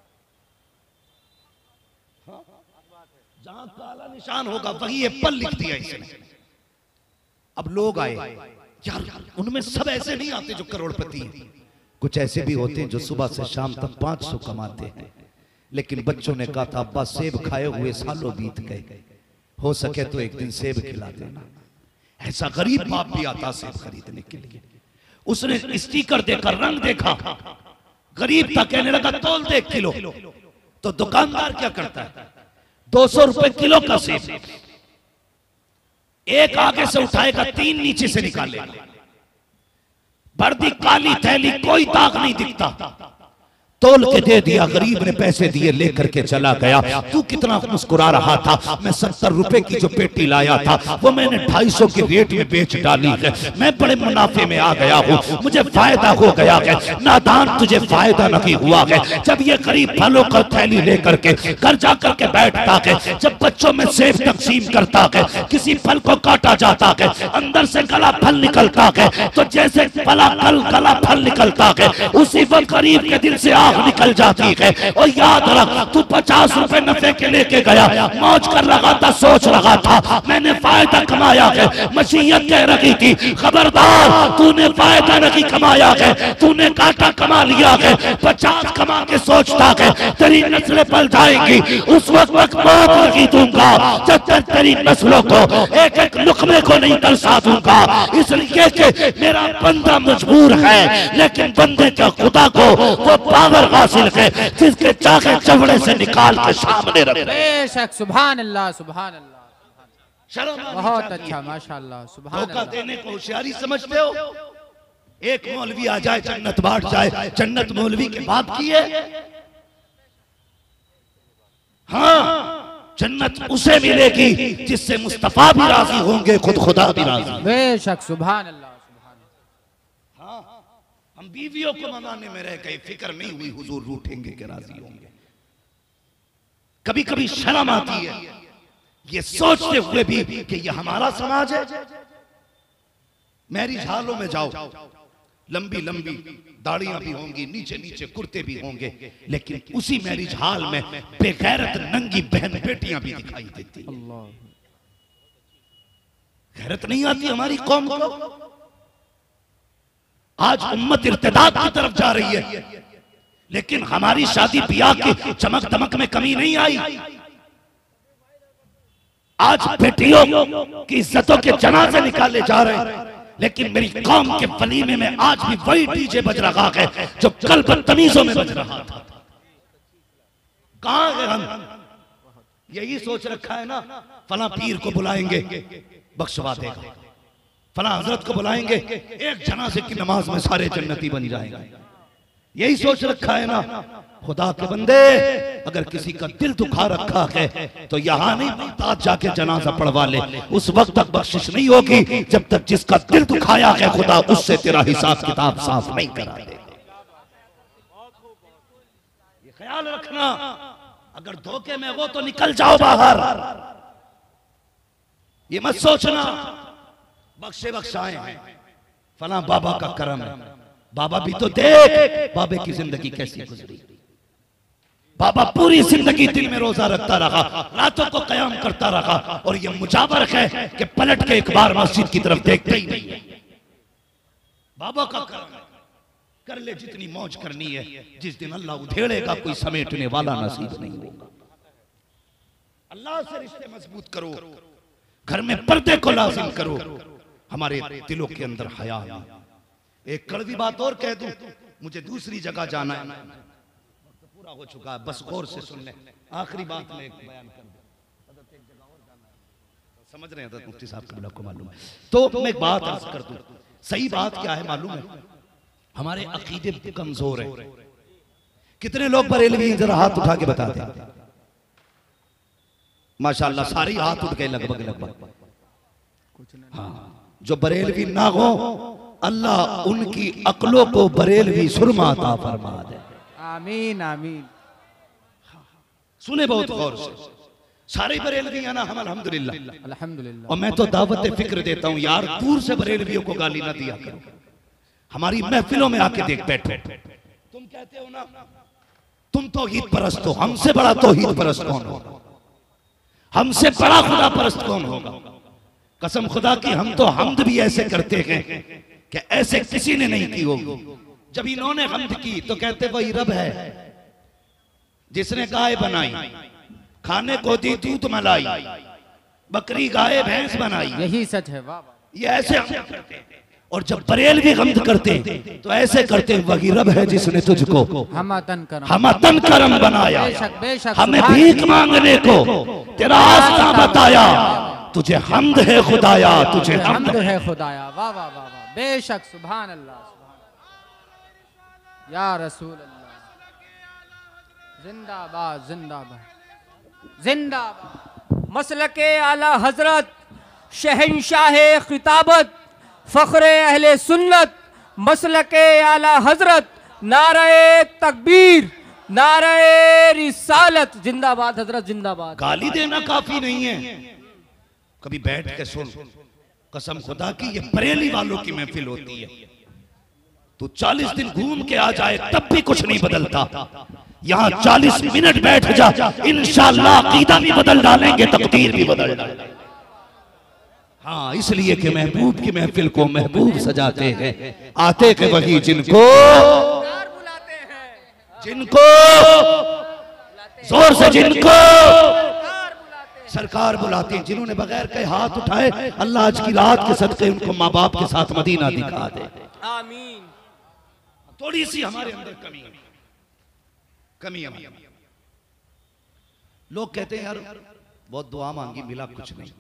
जहां काला निशान होगा वहीं एप्पल लिख दिया इसने। अब लोग आए यार, उनमें सब ऐसे नहीं आते जो करोड़पति हैं, कुछ ऐसे भी होते हैं जो सुबह से शाम तक पांच सौ कमाते हैं। लेकिन बच्चों ने कहा था अब्बा सेब खाए हुए सालों बीत गए, हो सके तो एक दिन सेब खिला देना। ऐसा गरीब बाप भी आता सेब खरीदने के लिए। उसने स्टिकर देखा, रंग देखा, गरीब था, कहने लगा तोल दे एक किलो। तो दुकानदार क्या करता है, दो सौ रुपए किलो का सेब एक आगे से उठाएगा, तीन नीचे से निकालेगा। वर्दी काली थैली, कोई दाग नहीं दिखता। तोल के दे दिया, गरीब ने पैसे दिए, लेकर के चला गया। तू कितना मुस्कुरा रहा था, मैं सत्तर रुपए की जो पेटी लाया था वो मैंने ढाई सौ की रेट में बेच डाली है, मैं बड़े मुनाफे में आ गया हूँ, मुझे फायदा हो गया है। नादान, तुझे फायदा नहीं हुआ है। जब ये गरीब फलों का थैली लेकर के घर जाकर के बैठता है, जब बच्चों में सेब तकसीम करता है, किसी फल को काटा जाता है, अंदर से गला फल निकलता है, तो जैसे फला कल गला फल निकलता है, उसी वक्त गरीब के दिल से निकल जाती है। और याद रख, तू पचास रुपए नफे के लेके गया, मौज कर रहा था, सोच रहा था मैंने फायदा कमाया है। मशीयत कह रही थी खबरदार, तूने फायदा नहीं कमाया है, तूने काटा कमा लिया है। पचास कमा के सोचता है तेरी नस्लें पल जाएंगी, उस वक्त वक्त मौत लगी दूंगा जब तक तेरी नस्लों को एक एक लुकमे को नहीं तरसा दूंगा। इसलिए कि मेरा बंदा मजबूर है, लेकिन बंदे के खुदा को वो पावर हासिल है जिसके चाके चमड़े से निकाल के सामने रख। बेशक, सुभान अल्लाह, सुभान अल्लाह, शर्म बहुत अच्छा, माशाअल्लाह, सुभान धोखा अल्लाह। देने को होशियारी समझते हो। एक मौलवी आ जाए जन्नत बांट जाए, जन्नत मौलवी के बाप की है। हाँ, जन्नत उसे मिलेगी जिससे मुस्तफा भी राजी होंगे, खुद खुदा भी राजी। बेशक, सुभान अल्लाह, सुभान अल्लाह। हाँ, हम बीवियों को मनाने में रह गए, फिक्र नहीं हुई हुजूर रूठेंगे कि राजी होंगे। कभी कभी शर्म आती है ये सोचते हुए भी कि ये हमारा समाज है। मैरिज हालों में जाओ, लंबी लंबी दाढ़ियां भी होंगी, नीचे नीचे कुर्ते भी होंगे, लेकिन उसी मैरिज हाल में बेगैरत नंगी बहन बेटियां भी दिखाई देती। गैरत नहीं आती हमारी कौम को। आज उम्मत इर्तिदाद की तरफ जा रही है, लेकिन हमारी शादी ब्याह की चमक दमक में कमी नहीं आई। आज बेटियों की इज्जतों के जनाजे निकाले जा रहे हैं, लेकिन मेरी कौम के वलीमे में आज भी वही डीजे बज रहा है जो कल बदतमीजों में बज रहा था। कहां गए हम? यही सोच रखा है ना, फला पीर को बुलाएंगे बख्शवा देगा, फला हजरत को बुलाएंगे एक जनाजे की नमाज में सारे जन्नती बन जाएंगे। यही सोच रखा है ना। खुदा के बंदे, अगर किसी का दिल दुखा रखा है तो यहां नहीं, बगदाद जाके जनाजा पढ़वा ले, उस वक्त तक बख्शिश नहीं होगी जब तक जिसका दिल दुखाया है खुदा उससे तेरा हिसाब किताब साफ नहीं करा दे। ये ख्याल रखना, अगर धोखे में वो तो निकल जाओ बाहर। ये मत सोचना बख्शे बख्शाए हैं, फला बाबा का करम है। बाबा भी तो देख बाबे की जिंदगी कैसी गुजरी। बाबा पूरी जिंदगी दिल में रोजा रखता रहा, रातों को कयाम करता रहा, और ये मुजावर है कि पलट के एक बार मस्जिद की तरफ देखते ही नहीं है। बाबा का करम है, कर ले जितनी मौज करनी है, जिस दिन अल्लाह उधेड़ेगा कोई समेटने वाला नसीब नहीं होगा। अल्लाह से रिश्ते मजबूत करो, घर में पर्दे को लाजिम करो, हमारे दिलों के अंदर हया है। एक कड़वी बात और कह दूं, मुझे दूसरी जगह जाना है, पूरा हो चुका है, बस गौर से सुन ले। आखिरी बात में एक बयान कर दूं, एक जगह और जाना है, समझ रहे हैं मुफ्ती साहब के को मालूम है। तो मैं एक बात अर्ज कर दूं, सही बात क्या है मालूम है, हमारे अकीदे कमजोर है। कितने लोग बरेलवी हैं, जरा हाथ उठा के बता दें। माशाल्लाह सारी हाथ उठ गए लगभग लगभग। हाँ, जो बरेलवी ना हो अल्लाह उनकी अक्लों को बरेलवी सुरमा अता फरमा दे। आमीन आमीन। सुने बहुत गौर से, सारे बरेलवी हैं ना हम अल्हम्दुलिल्लाह अल्हम्दुलिल्लाह। और मैं तो दावत फिक्र देता हूं यार, दूर से बरेलवियों को गाली ना दिया करो, हमारी महफिलों में आके देख बैठो। तुम कहते हो ना तुम तौहीद परस्त हो, हमसे बड़ा तौहीद परस्त कौन होगा, हमसे बड़ा खुदा परस्त कौन होगा। कसम खुदा की हम तो हमद भी ऐसे करते हैं कि ऐसे किसी ने नहीं की होगी। जब इन्होंने हमद की तो कहते वही रब है जिसने गाय बनाई, खाने को दी दूध मलाई, बकरी गाय भैंस बनाई, यही सच है। वाह वाह। ये ऐसे हम करते हैं। और जब बरेलवी गम्द करते हैं तो ऐसे करते हैं, वही रब है जिसने तुझको हमतन करम हमतन करम बनाया, बेशक बेशक हमें सुभान भीख मांगने को तेरा आस्था बताया, तुझे हमद है खुदाया, तुझे हमद हमद है खुदाया। वाह वाह वाह वाह। बेशक सुभान अल्लाह सुभान या रसूल अल्लाह। जिंदाबाद जिंदाबाद जिंदाबाद। मसलके आला हजरत शहंशाह खिताबत फ़ख्रे अहले सुन्नत मसलके आला हजरत नारे तकबीर नारे रिसालत। जिंदाबाद हजरत जिंदाबाद। गाली देना काफी नहीं है, कभी बैठ के सुन। कसम खुदा की ये बरेली वालों की महफिल होती है। तू चालीस दिन घूम के आ जाए तब भी कुछ नहीं बदलता। यहाँ चालीस मिनट बैठ जा, इंशाअल्लाह अकीदा भी बदल डालेंगे, तकदीर भी बदल डालेंगे। हाँ, इसलिए कि महबूब की महफिल को महबूब सजाते हैं। आते के वही जिनको बुलाते हैं, जिनको जोर से जिनको सरकार बुलाते हैं, जिन्होंने बगैर के हाथ उठाए, अल्लाह आज की रात के सदके उनको माँ बाप के साथ मदीना दिखा दे। आमीन। थोड़ी सी हमारे अंदर कमी है, कमी है। लोग कहते हैं यार बहुत दुआ मांगी मिला कुछ नहीं,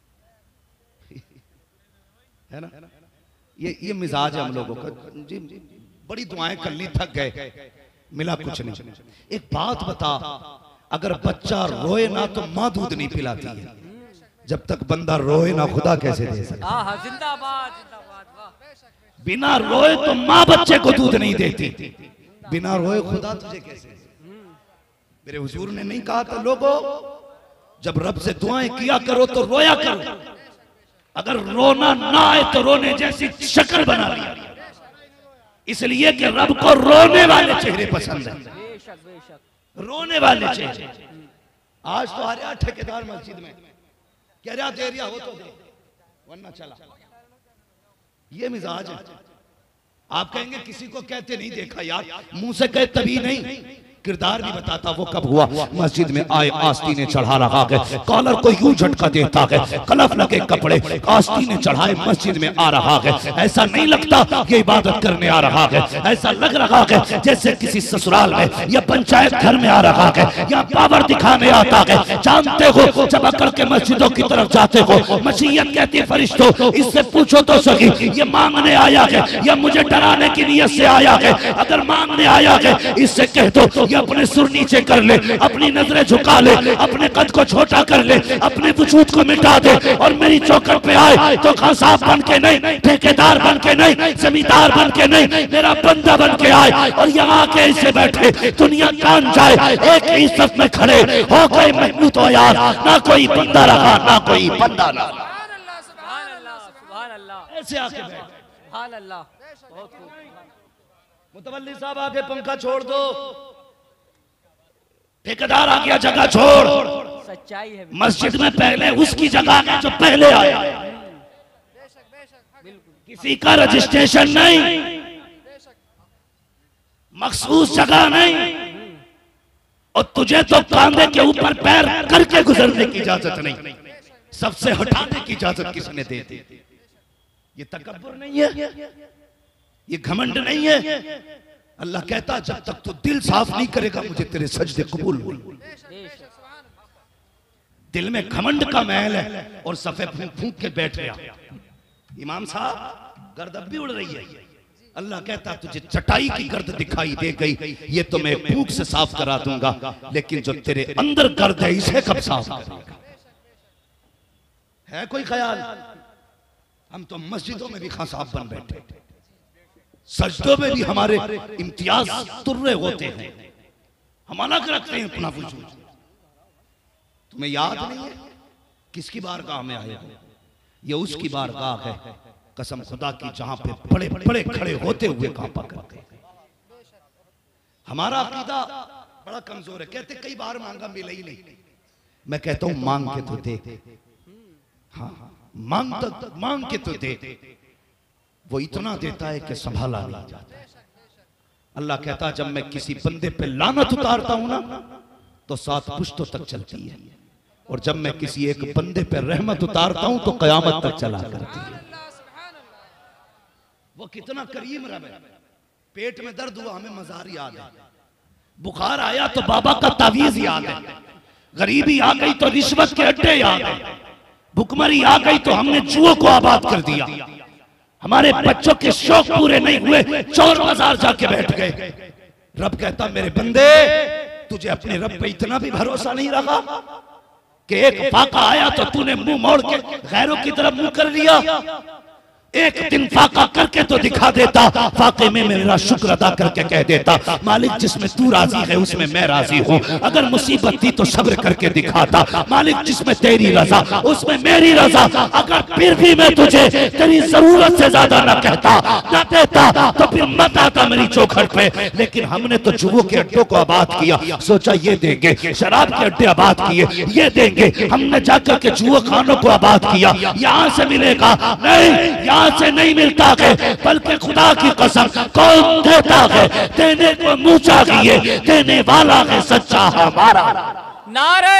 है ना। ये ये मिजाज है हम लोगों का। जी बड़ी दुआएं कर ली, थक गए, मिला कुछ नहीं। एक बात बता, अगर बच्चा रोए ना तो माँ दूध नहीं पिलाती है, जब तक बंदा रोए ना खुदा कैसे दे सकता। आहा जिंदाबाद जिंदाबाद। वाह। बिना रोए तो माँ बच्चे को दूध नहीं देती, बिना रोए खुदा तुझे कैसे। मेरे हुजूर ने नहीं कहा था लोगों जब रब से दुआएं किया करो तो रोया करो, अगर रोना ना आए तो रोने जैसी शक्ल बना लिया, इसलिए कि रब को रोने वाले चेहरे पसंद है। बेशक बेशक। रोने वाले चेहरे। आज तो आ रहा ठेकेदार मस्जिद में, कह रहा दे रिया हो तो दे वरना चला। ये मिजाज है। आप कहेंगे किसी को कहते नहीं देखा यार, मुंह से कहे तभी नहीं, किरदार भी बताता। वो कब हुआ, मस्जिद में आए, आस्तीने चढ़ा रहा है, कॉलर को यूं झटका देता है, कलफ लगे कपड़े, आस्तीने चढ़ाए मस्जिद में आ रहा है। ऐसा नहीं लगता कि इबादत करने आ रहा है, ऐसा लग रहा है जैसे किसी ससुराल में या पंचायत घर में आ रहा है, या पावर दिखाने आता है। जानते हो जब अकड़ के मस्जिदों की तरफ जाते हो, मसीयत कहती है फरिश्तों इससे पूछो तो सही ये मांगने आया है या मुझे डराने की नीयत से आया है। अगर मांगने आया है इससे कह दो ये अपने सुर नीचे कर ले, अपनी नजरें झुका ले, अपने कद को छोटा कर ले, अपने वजूद को मिटा दे और मेरी चौखट पे आए तो खसाब बन के नहीं, ठेकेदार बन के नहीं, जमींदार बन के नहीं, मेरा बंदा बन के आए। और यहाँ के इसे बैठे दुनिया कान जाए, एक ही सफ में खड़े हो गए महमूद हो यार, ना कोई बंदा रहा ना कोई बंदा ना। सुभान अल्लाह सुभान अल्लाह। ऐसे आके बैठ। सुभान अल्लाह। बहुत खूब। मुतवल्ली साहब आगे पंखा छोड़ दो, ठेकेदार आ गया जगह छोड़। सच्चाई है। मस्जिद में पहले उसकी जगह है जो पहले आया, किसी का रजिस्ट्रेशन नहीं, मखसूस जगह नहीं, और तुझे तो कांधे के ऊपर पैर करके गुजरने की इजाजत नहीं, सबसे हटाने की इजाजत किसने दे दी। ये तकब्बुर नहीं है, ये घमंड नहीं है। अल्लाह कहता जब तक तू दिल साफ नहीं करेगा मुझे तेरे सजदे कबूल नहीं। दिल में घमंड का महल है और सफे फूंक फूंक के बैठ गया। इमाम साहब गर्द अब भी उड़ रही है। अल्लाह कहता तुझे चटाई की गर्द दिखाई दे गई, ये तो मैं फूंक से साफ करा दूंगा, लेकिन जो तेरे अंदर गर्द है इसे कब साफ करेगा। है कोई ख्याल? हम तो मस्जिदों में भी खां साहब बन बैठे, सजदों में भी हमारे इम्तियाज तुर्रे होते हैं, हम अलग रखते हैं अपना वजूद। तुम्हें याद नहीं है किसकी बारगाह में आए हो? ये उसकी बारगाह है कसम खुदा की जहां पे बड़े बड़े खड़े होते हुए कांपा करते हैं। हमारा अकीदा बड़ा कमजोर है, कहते कई बार मांगा मिला ही नहीं। मैं कहता हूं मांग के तो दे, हाँ मांग तो मांग के तो दे, वो इतना देता है कि संभाला नहीं जाता। अल्लाह कहता जब मैं किसी बंदे पे लानत उतारता हूं ना तो सात पुश्तों तक चलती है। और जब मैं किसी एक बंदे पर रहमत उतारता हूं तो कयामत तक चला करती है। वो कितना करीम रब है। पेट में दर्द हुआ हमें मजार याद है, बुखार आया तो बाबा का तावीज याद है, गरीबी आ गई तो रिश्वत के अड्डे याद है, भुखमरी आ गई तो हमने जुओं को आबाद कर दिया, हमारे बच्चों के शौक पूरे नहीं हुए चोर बाजार जाके बैठ गए। रब कहता मेरे बंदे तुझे अपने रब पे इतना भी भरोसा नहीं रहा कि एक फाका आया तो तूने मुंह मोड़ के गैरों की तरफ मुंह कर लिया। एक दिन फाका करके तो दिखा देता, फाके में मेरा शुक्र अदा करके कह देता मालिक जिसमें तू राजी है उसमें मैं राजी हूँ। अगर मुसीबत थी तो सब्र करके दिखाता, मालिक जिसमें तेरी रजा उसमें मेरी रजा। अगर फिर भी मैं तुझे तेरी जरूरत से ज्यादा न कहता न देता तो फिर मत आता मेरी चौखट पे। लेकिन हमने तो जुओं के अड्डों को आबाद किया, सोचा ये देंगे, शराब के अड्डे आबाद किए ये देंगे, हमने जाकर के जुओ खानों को आबाद किया। यहाँ से मिलेगा नहीं, से नहीं मिलता है, बल्कि खुदा की कसम कौन देता है, देने को मुंह चाहिए, देने वाला है सच्चा हमारा। नारे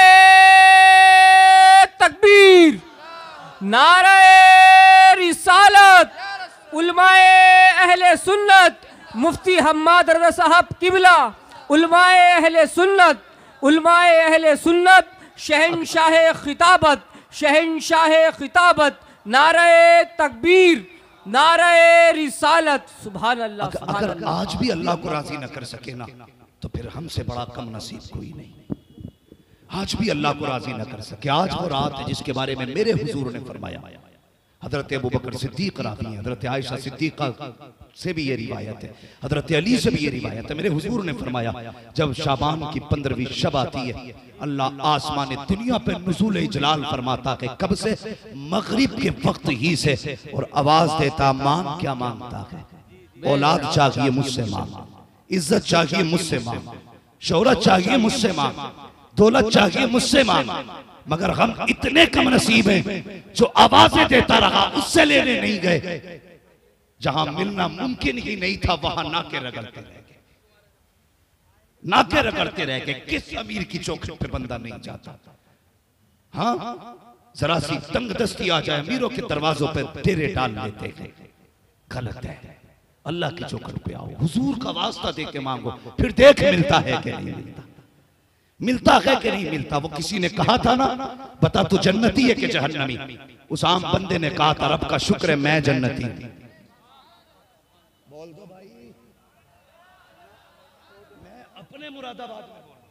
तकबीर, नारे रिसालत, उलमाए अहले सुन्नत, मुफ्ती हम्माद रज़ा साहब किबला, उलमाए अहले सुन्नत, उलमाए अहले सुन्नत, शहनशाह खिताबत, शहनशाह खिताबत, नारे तकबीर, नारे रिसालत। सुभान अल्लाह। अगर, अगर आज भी अल्लाह को राजी न कर सके ना तो फिर हमसे बड़ा कम नसीब कोई नहीं। आज भी अल्लाह को राजी न कर सके। आज वो रात है जिसके बारे में मेरे हुजूर ने फरमाया, हजरत अबू बकर सिद्दीक रावी हैं, हजरत आयशा सिद्दीका से भी ये रिवायत है, हजरत अली से भी ये रिवायत है। मेरे हुजूर ने फरमाया जब शाबान की पंद्रहवीं शब आती है अल्लाह आसमान दुनिया पे नुज़ूल जलाल फरमाता है। कब से? मगरिब के वक्त ही से। और आवाज देता मांग क्या मांगता है? औलाद चाहिए मुझसे मांग, इज्जत चाहिए मुझसे मांग, शोहरत चाहिए मुझसे मांग, दौलत चाहिए मुझसे मांग। मगर हम इतने कम नसीब हैं जो आवाजें देता रहा उससे लेने नहीं गए। जहां मिलना मुमकिन ही नहीं था वहां नाके रगड़ते रह गए, नाके रगड़ते रह गए। किस अमीर की चौखट पे बंदा नहीं जाता? हाँ, जरा सी तंग दस्ती आ जाए अमीरों के दरवाजों पर डेरे डाल लेते हैं। गलत है। अल्लाह की चौखट पे आओ, हुजूर का वास्ता दे के मांगो, फिर देख मिलता है कि नहीं मिलता, मिलता है कि नहीं मिलता। वो किसी ने कहा था ना, बता तू जन्नती है कि जहन्नमी? उस आम बंदे ने कहा था रब का शुक्र है मैं जन्नती। बोल दो भाई, मैं अपने मुरादाबाद में बोल,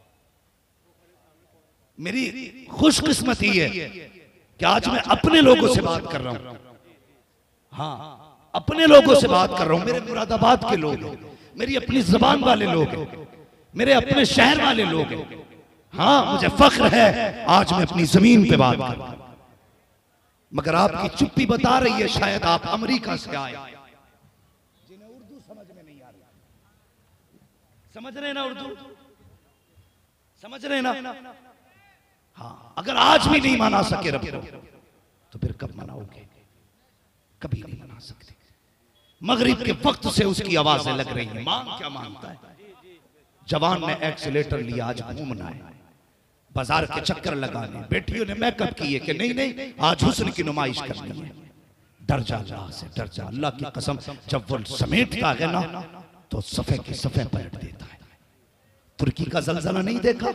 मेरी खुशकिस्मती है कि आज मैं अपने लोगों से बात कर रहा हूं। हाँ, अपने लोगों से बात कर रहा हूं। मेरे मुरादाबाद के लोग हैं, मेरी अपनी जबान वाले लोग हैं, मेरे अपने शहर वाले लोग हैं। हाँ, मुझे फख्र है आज मैं अपनी जमीन पे बात कर रहा हूं। मगर आपकी चुप्पी बता रही है शायद आप अमेरिका से आए, जिन्हें उर्दू समझ में नहीं आ रही। समझ रहे ना उर्दू? समझ रहे ना? हाँ, अगर आज भी नहीं मना सके रब को तो फिर कब मनाओगे? कभी नहीं मना सकते। मगरिब के वक्त से उसकी आवाजें लग रही हैं। मांग क्या मांगता है? जवान ने एक्सीलेटर लिया, आज घूमना है, बाजार के चक्कर लगाने। बेटियों ने मेकअप किए कि नहीं नहीं आज हुस्न की नुमाइश करनी है। डर जा, अल्लाह से डर जा। अल्लाह की कसम जब वो समेटता है ना तो सफे के सफे पलट देता है। तुर्की का जलजला नहीं देखा?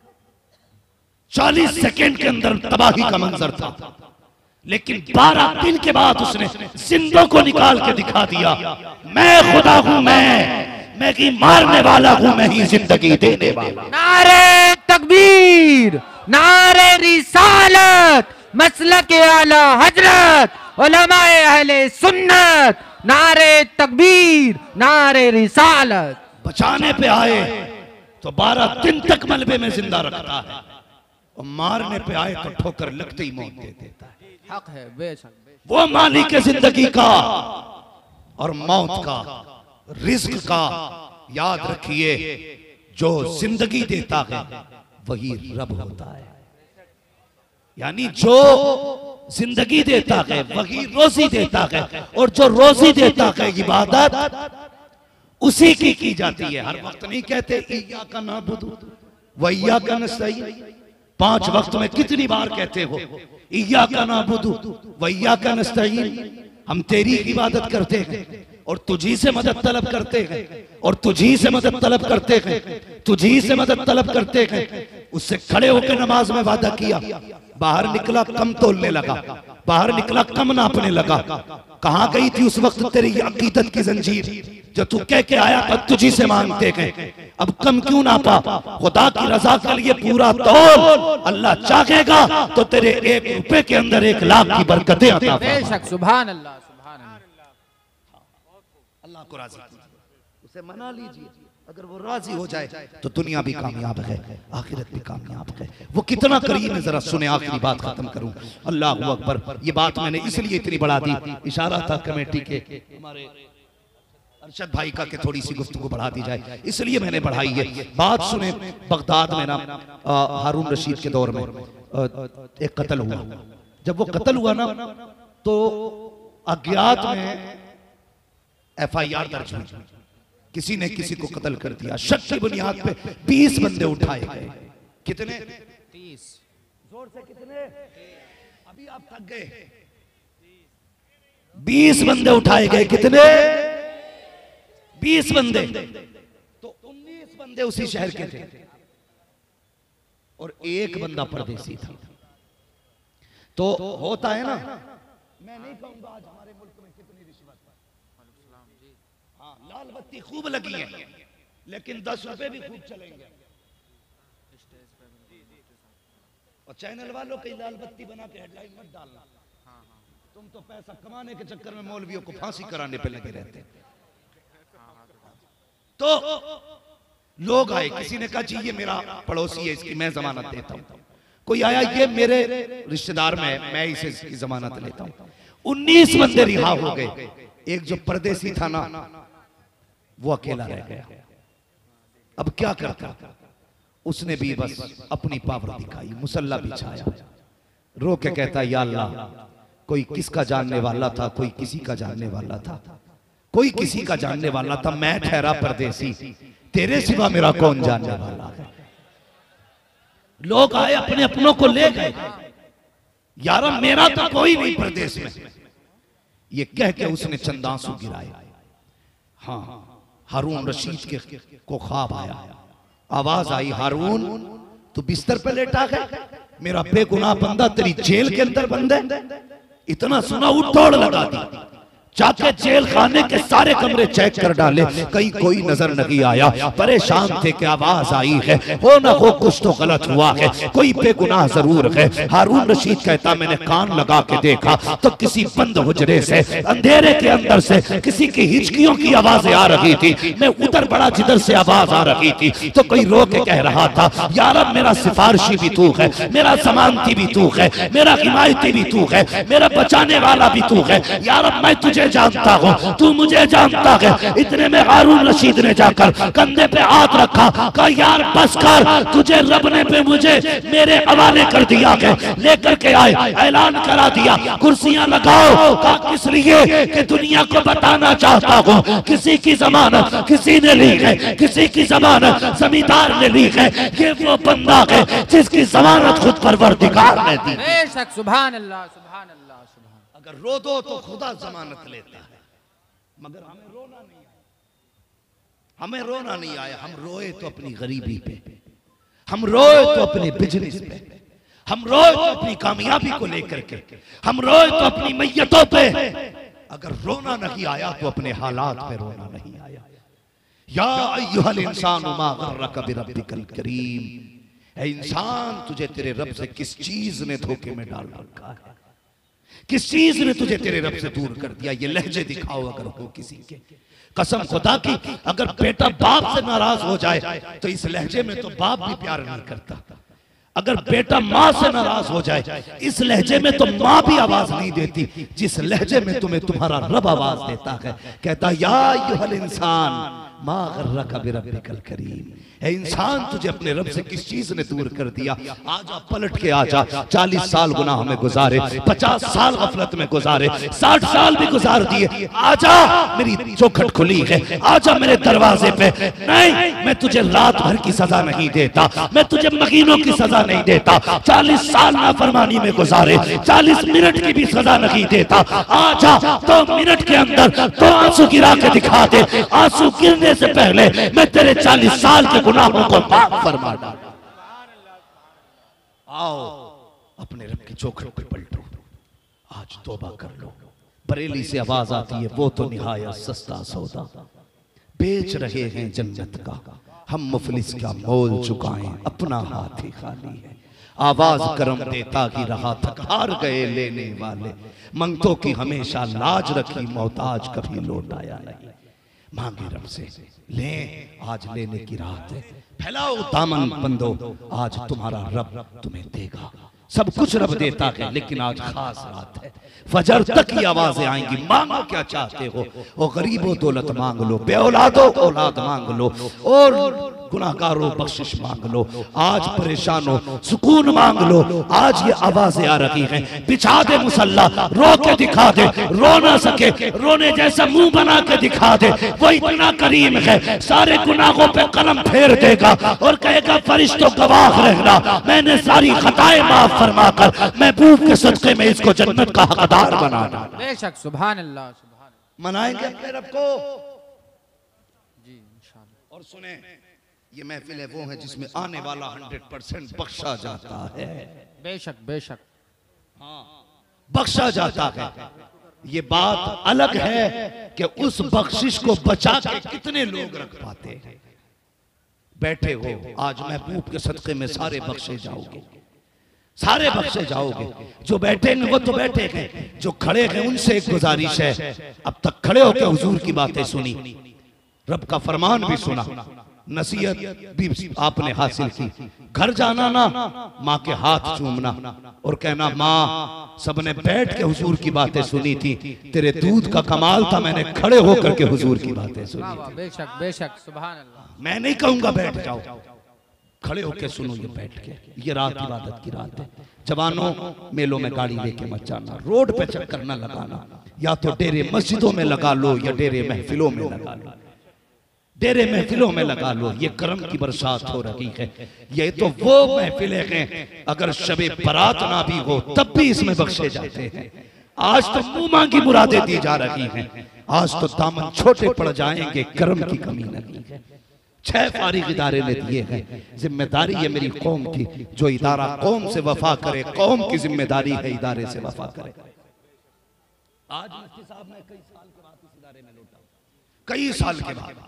चालीस सेकेंड के अंदर तबाही का मंजर था, लेकिन बारह दिन के बाद उसने जिंदों को निकाल के दिखा दिया। मैं खुदा हूं, मैं मैं की मारने वाला हूं, मैं ही जिंदगी देने वाला। नारे तकबीर, नारे रिसालत, मसलक आला हजरत, उलमाए अहले सुन्नत, नारे तकबीर, नारे रिसालत। बचाने पे आए तो बारह दिन तक मलबे में जिंदा रखता है, और मारने पे आए तो ठोकर लगते ही मौत दे देता है। हक है, बेशक। वो मालिक है जिंदगी का और मौत का, रिस्क का। याद रखिए जो जिंदगी देता है वही रब होता है। यानी जो जिंदगी देता है वही रोजी देता है, और जो रोजी देता है इबादत उसी की की जाती है। हर वक्त नहीं कहते इय्याका नअबुदु व इय्याका नस्तईन, पांच वक्त में कितनी बार कहते हो इय्याका नअबुदु व इय्याका नस्तईन, हम तेरी इबादत करते हैं और तुझी से मदद तलब करते हैं, और तुझी से मदद तलब करते हैं, तुझी से मदद तलब करते हैं। उससे खड़े होकर नमाज में वादा किया, बाहर निकला कम तोलने लगा, बाहर निकला कम नापने लगा। कहां गई थी उस वक्त तेरी अकीदत की जंजीर जो तू कह के आया था तुझी से मांगते हैं? अब कम क्यों नापा? खुदा की रजा के लिए पूरा तौल। अल्लाह चाहेगा तो तेरे एक रुपए के अंदर एक लाख की बरकतें अता बेशक। सुभान अल्लाह, सुभान अल्लाह। अल्लाह को राजी कीजिए, उसे मना लीजिए। अगर वो राजी हो जाए तो दुनिया भी कामयाब है, आखिरत भी कामयाब है। वो कितना करीब है, जरा सुने। आखिरी बात खत्म करूं। अल्लाह अकबर। ये बात मैंने इसलिए इतनी बढ़ा दी, इशारा था कमेटी के हमारे अरशद भाई का कि थोड़ी सी गुफ्तगू बढ़ा दी जाए, इसलिए मैंने बढ़ाई है। बात सुने। बगदाद में ना हारून रशीद के दौर में एक कत्ल हुआ। जब वो कत्ल हुआ ना तो अज्ञात में एफ आई आर दर्ज हुई, किसी ने किसी को कत्ल कर दिया। शक की बुनियाद पे बीस बंदे उठाए गए। कितने? तीस। जोर से कितने? अभी आप थक गए। बीस बंदे उठाए गए। कितने? बीस बंदे। तो उन्नीस बंदे उसी शहर के थे और एक बंदा परदेसी था। तो होता है ना, मैं नहीं कहूंगा आज हमारे मुल्क में कितनी रिश्वत, हाँ लाल बत्ती खूब लगी है, लेकिन दस रुपए भी खूब चलेंगे। और चैनल वालों की लाल बत्ती बना के हेडलाइन मत डालना, तुम तो पैसा कमाने के चक्कर में मौलवियों को फांसी कराने पे लगे रहते हैं। तो लोग आए, किसी ने कहा जी ये मेरा पड़ोसी है, इसकी मैं जमानत देता हूं। कोई आया, ये मेरे रिश्तेदार में है, मैं इसे इसकी जमानत लेता हूं। उन्नीस बंदे रिहा हो गए। एक जो परदेसी था ना वो अकेला रह गया। अब क्या करता? उसने भी बस अपनी पावर दिखाई, मुसल्ला बिछाया, रो के कहता या अल्लाह, कोई किसका जानने वाला था, कोई किसी का जानने वाला था, कोई किसी का जानने वाला था, मैं ठहरा परदेसी, तेरे सिवा मेरा कौन जानने वाला है। लोग आए, अपने अपनों को ले गए। यार मेरा तो कोई नहीं प्रदेश में, ये कह के उसने चंद आंसू गिराए। हाँ, हारून रशीद के को ख्वाब आया, आवाज आई, हारून तू बिस्तर पे लेटा है, मेरा बेगुनाह बंदा तेरी जेल के अंदर बंद है। इतना सुना उठ दौड़ लगा दी, जाके जेल खाने के सारे कमरे चेक कर डाले, कहीं कोई नजर नहीं आया। परेशान थे कि आवाज आई है, हो ना हो कुछ तो गलत हुआ है, कोई बेगुनाह जरूर है। हारून रशीद कहता मैंने कान लगा के देखा तो किसी बंद हुजरे से, अंधेरे के अंदर से किसी की हिचकियों की आवाजें आ रही थी। मैं उधर बड़ा जिधर से आवाज आ रही थी तो कोई रो के कह रहा था, यार अब मेरा सिफारशी भी तू है, मेरा जमानती भी तू है, मेरा हिमायती भी तू है, मेरा बचाने वाला भी तू है। यार अब मैं तुझे जानता हूँ, तू मुझे जानता है। इतने में हारून रशीद ने जाकर कंधे पे हाथ रखा, कहा यार बस कर, तुझे रब ने पे मुझे मेरे हवाले कर दिया है। लेकर के आए, ऐलान करा दिया, कुर्सियां लगाओ। कहा किस लिए? कि दुनिया को बताना चाहता हूँ किसी की जमानत किसी ने ली है, किसी की जमानत जमींदार ने ली है। ये वो बंदा है जिसकी जमानत खुद परवरदिगार ने दी। बेशक। सुभान अल्लाह, सुभान अल्लाह, सुभान। अगर रो दो तो खुदा जमानत लेता है, मगर हमें रोना नहीं आया, हमें रोना नहीं आया। हम रोए तो अपनी गरीबी पे, हम रोए तो अपने बिजनेस पे, हम रोए तो अपनी कामयाबी को लेकर के, हम रोए तो अपनी मैयतों पे। अगर रोना नहीं आया तो अपने हालात पे रोना नहीं आया। या अय्युहल इंसान मा गर्रक बिरब्बिकल करीम, ऐ इंसान तुझे तेरे रब से किस चीज ने धोखे में डाल रखा है, किस चीज ने तुझे तेरे रब से दूर कर दिया। ये लहजे दिखाओ अगर हो किसी के, कसम खुदा की, अगर बेटा बाप से नाराज हो जाए तो इस लहजे में तो बाप भी प्यार नहीं करता। अगर बेटा माँ से नाराज हो जाए इस लहजे में तो माँ भी आवाज नहीं देती जिस लहजे में तुम्हें तुम्हारा रब आवाज देता है। कहता या अय्युहल इंसान मा गर्रका बिरब्बिकल करीम। ए इंसान, तुझे अपने रब से किस चीज ने दूर कर दिया? आजा, पलट के आजा। चालीस साल गुनाह में गुजारे, पचास साल गफलत में गुजारे, साठ साल भी गुजार दिए। आजा, मेरी चौखट खुली है, आजा मेरे दरवाजे पे। नहीं, मैं तुझे रात भर की सजा नहीं देता, मैं तुझे महीनों की सजा नहीं देता। चालीस साल नाफरमानी में गुजारे, चालीस मिनट की भी सजा नहीं देता। आजा, दो मिनट के अंदर तो आंसू गिरा के दिखा दे। आंसू गिरने से पहले मैं तेरे चालीस साल के गुनाहों को माफ फरमा दूं। आओ, अपने रब की चौखट पे पलटो, आज तौबा कर लो। बरेली से आवाज आती है, वो तो निहायत सस्ता सौदा, बेच रहे हैं जन्नत का हम, मुफलिस का मोल चुकाएं, अपना हाथ ही खाली है। आवाज करम देता ही रहा, थक हार गए लेने वाले, मंगतों की हमेशा लाज रखी, मोहताज कभी लौट आया नहीं। मांगे रब से, ले आज लेने की रात है, फैलाओ दामन बंदो, आज तुम्हारा रब तुम्हें देगा। सब कुछ रब देता है, लेकिन आज खास रात है। फजर तक ही आवाजें आएंगी, मांगो क्या चाहते हो। ओ गरीबो दौलत मांग लो, बेऔलादो औलाद मांग लो, और गुनाहगारों बख्शिश मांग लो। आज परेशान हो, सुकून मांग लो। आज ये आवाजें आ रही हैं, बिछा दे मुसल्ला, रो के दिखा दे, रो ना सके रोने जैसा मुंह बना के दिखा दे। वो इतना करीम है, सारे गुनाहों पे कलम फेर देगा और कहेगा फरिश्तों गवाह रहना, मैंने सारी खताएं माफ फरमाकर महबूब के सदके में इसको जन्नत का हकदार बनाना। बेशक, सुभान अल्लाह, सुभान अल्लाह। मनाएंगे अपने रब को जी इंशाअल्लाह। और सुने, ये महफिल है वो है जिसमें आने वाला हंड्रेड परसेंट बख्शा जाता है। बेशक, बेशक, हाँ, बख्शा जाता है। ये बात अलग है कि उस बख्शिश को बचा के कितने लोग रख पाते हैं। बैठे हो, आज महबूब के सदके में सारे बख्शे जाओगे, सारे बख्शे जाओगे। जो बैठेंगे वो तो बैठे हैं, जो खड़े हैं उनसे एक गुजारिश है, अब तक खड़े होकर हुजूर की बातें सुनी, रब का फरमान भी सुना, नसीहत भी आपने हासिल की। घर जाना ना, माँ के हाथ चूमना और कहना, माँ सबने बैठ के हुजूर की बातें सुनी थी, तेरे दूध का कमाल था, मैंने खड़े होकर के हुजूर की बातें सुनी थी। बेशक, बेशक, सुभान अल्लाह। मैं नहीं कहूंगा बैठ जाओ, खड़े होकर सुनो ये बैठ के। ये रात इबादत की रात है। जवानों, मेलों में गाड़ी लेके मत जाना, रोड पे चक्कर न लगाना, या तो डेरे मस्जिदों में लगा लो या डेरे महफिलों में लगा लो। डेरे महफिलों में लगा लो, ये करम की बरसात हो रही है। ये तो वो महफिलें हैं, अगर शबे बरात ना भी हो तब भी इसमें बख्शे जाते हैं। आज तो मुंह मांगी मुरादें दी जा रही हैं, आज तो दामन छोटे पड़ जाएंगे, करम की कमी नहीं है। छह फारिग इदारे ने दिए हैं, जिम्मेदारी है मेरी कौम की, जो इदारा कौम से वफा करे, कौम की जिम्मेदारी है इदारे से वफा करे। आज मुफ्ती साहब ने कई साल के बाद इस इदारे में लौटा, कई साल के बाद,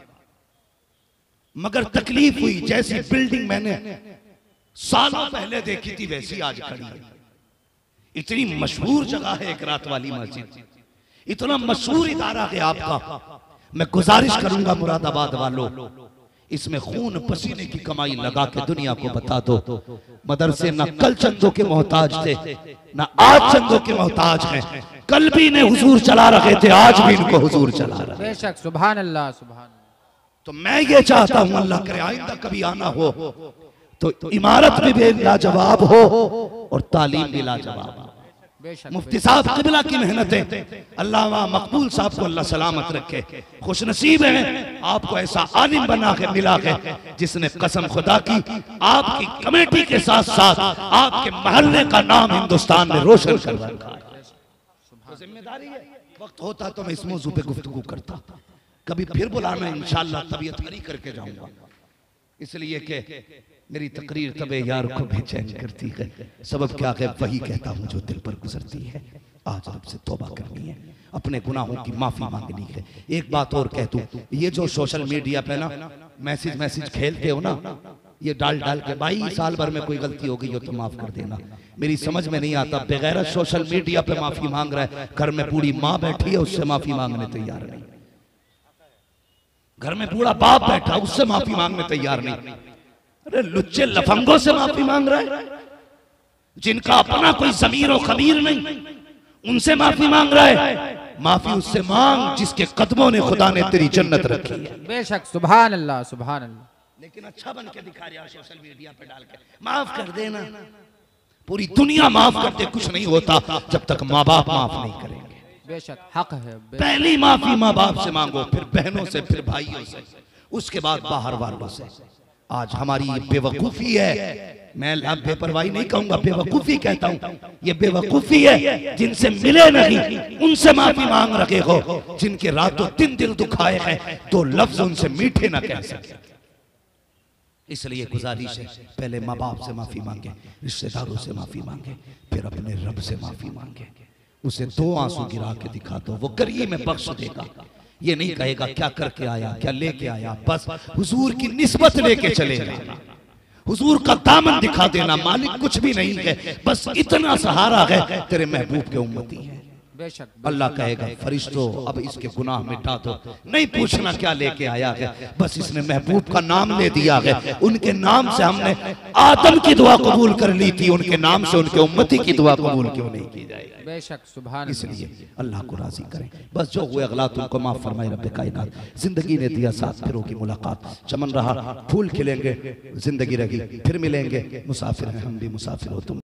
मगर तकलीफ हुई। जैसी बिल्डिंग मैंने सालों पहले देखी थी वैसी आज खड़ी है। इतनी मशहूर जगह है एक रात वाली मस्जिद, इतना मशहूर इदारा है आपका। मैं गुजारिश करूंगा मुरादाबाद वालों, इसमें खून पसीने की कमाई लगा के दुनिया को बता दो, मदरसे न कल चंदों के मोहताज थे, न आज चंदों के मोहताज हैं। कल भी इन्हें हुजूर चला रहे थे, आज भी इनको हुजूर चला रहे। बेशक, सुभान अल्लाह, सुभान। तो मैं ये चाहता हूं अल्लाह करे आइंदा कभी आना हो तो इमारत भी लाजवाब हो और तालीम भी लाजवाब हो। मुफ्ती साहब क़िबला की मेहनतें, अल्लाह मकबूल साहब को अल्लाह सलामत रखे, खुश नसीब हैं आपको ऐसा आलिम बना के मिला है जिसने कसम खुदा की आपकी कमेटी के साथ साथ आपके महल्ले का नाम हिंदुस्तान में रोशन कर रखा है। जिम्मेदारी है, वक्त होता तो मैं इस मौजू पे गुफ्तगू करता, कभी फिर बुलाना इंशाअल्लाह, तबीयत हरी करके जाऊंगा, इसलिए कि मेरी तकरीर तबे यार को बेचैन करती है। सबब क्या है, वही कहता हूँ जो दिल पर गुजरती है। आज रब से तौबा करनी है, अपने गुनाहों की माफी मांगनी है। एक बात और कह दूं, ये जो सोशल मीडिया पे ना मैसेज मैसेज खेलते हो ना, ये डाल डाल के भाई साल भर में कोई गलती हो गई हो तो माफ कर देना, मेरी समझ में नहीं आता। बगैर सोशल मीडिया पे माफी मांग रहा है, घर में बूढ़ी माँ बैठी है उससे माफी मांगने तैयार नहीं, घर में बूढ़ा बाप बैठा उससे माफी मांगने तैयार नहीं। अरे लुच्चे लफंगों से माफी मांग रहा है, जिनका अपना कोई ज़मीर और खमीर नहीं, उनसे माफी मांग रहा है। माफी उससे मांग जिसके कदमों ने खुदा ने तेरी जन्नत रखी है। बेशक सुभान अल्लाह सुभान अल्लाह। लेकिन अच्छा बन के दिखा रहा सोशल मीडिया पे डाल के, माफ कर देना। पूरी दुनिया माफ करते कुछ नहीं होता जब तक माँ बाप माफ नहीं करेंगे। बेशक हक है। पहली माफी माँ बाप से मांगो, फिर बहनों से, फिर भाइयों से, उसके बाद बाहर वालों से। आज हमारी ये बेवकूफी है, मैं बेपरवाही नहीं कहूंगा, बेवकूफी कहता हूं। ये बेवकूफी है जिनसे मिले नहीं उनसे माफी मांग रखे हो, जिनके रातों दिन दिल दुखाए हैं दो लफ्ज उनसे मीठे ना कह सके। इसलिए गुजारिश है, पहले माँ बाप से माफी मांगे, रिश्तेदारों से माफी मांगे, फिर अपने रब से माफी मांगे। उसे दो आंसू गिरा के दिखा दो, वो करीब में बख्श देगा। ये नहीं कहेगा क्या करके आया, क्या लेके आया, बस हुजूर की निस्बत लेके चले जाना, हुजूर का दामन दिखा देना। मालिक कुछ भी नहीं है, बस इतना सहारा है, तेरे महबूब के उम्मती है। बेशक अल्लाह कहेगा फरिश्तों अब इसके गुनाह मिटा दो, नहीं पूछना क्या लेके आया है, बस इसने महबूब का नाम ले दिया है। उनके नाम से हमने आदम की दुआ कबूल कर ली थी, उनके नाम से उनके उम्मती की दुआ कबूल क्यों नहीं की जाएगी। बेशक सुभान। इसलिए अल्लाह को राजी करें, बस जो हुए अगलात उनको माफ फरमाए रब्बे कायनात। जिंदगी ने दिया साथ फिरों की मुलाकात, चमन रहा फूल खिलेंगे, जिंदगी रही फिर मिलेंगे। मुसाफिर हैं हम भी, मुसाफिर हो तुम।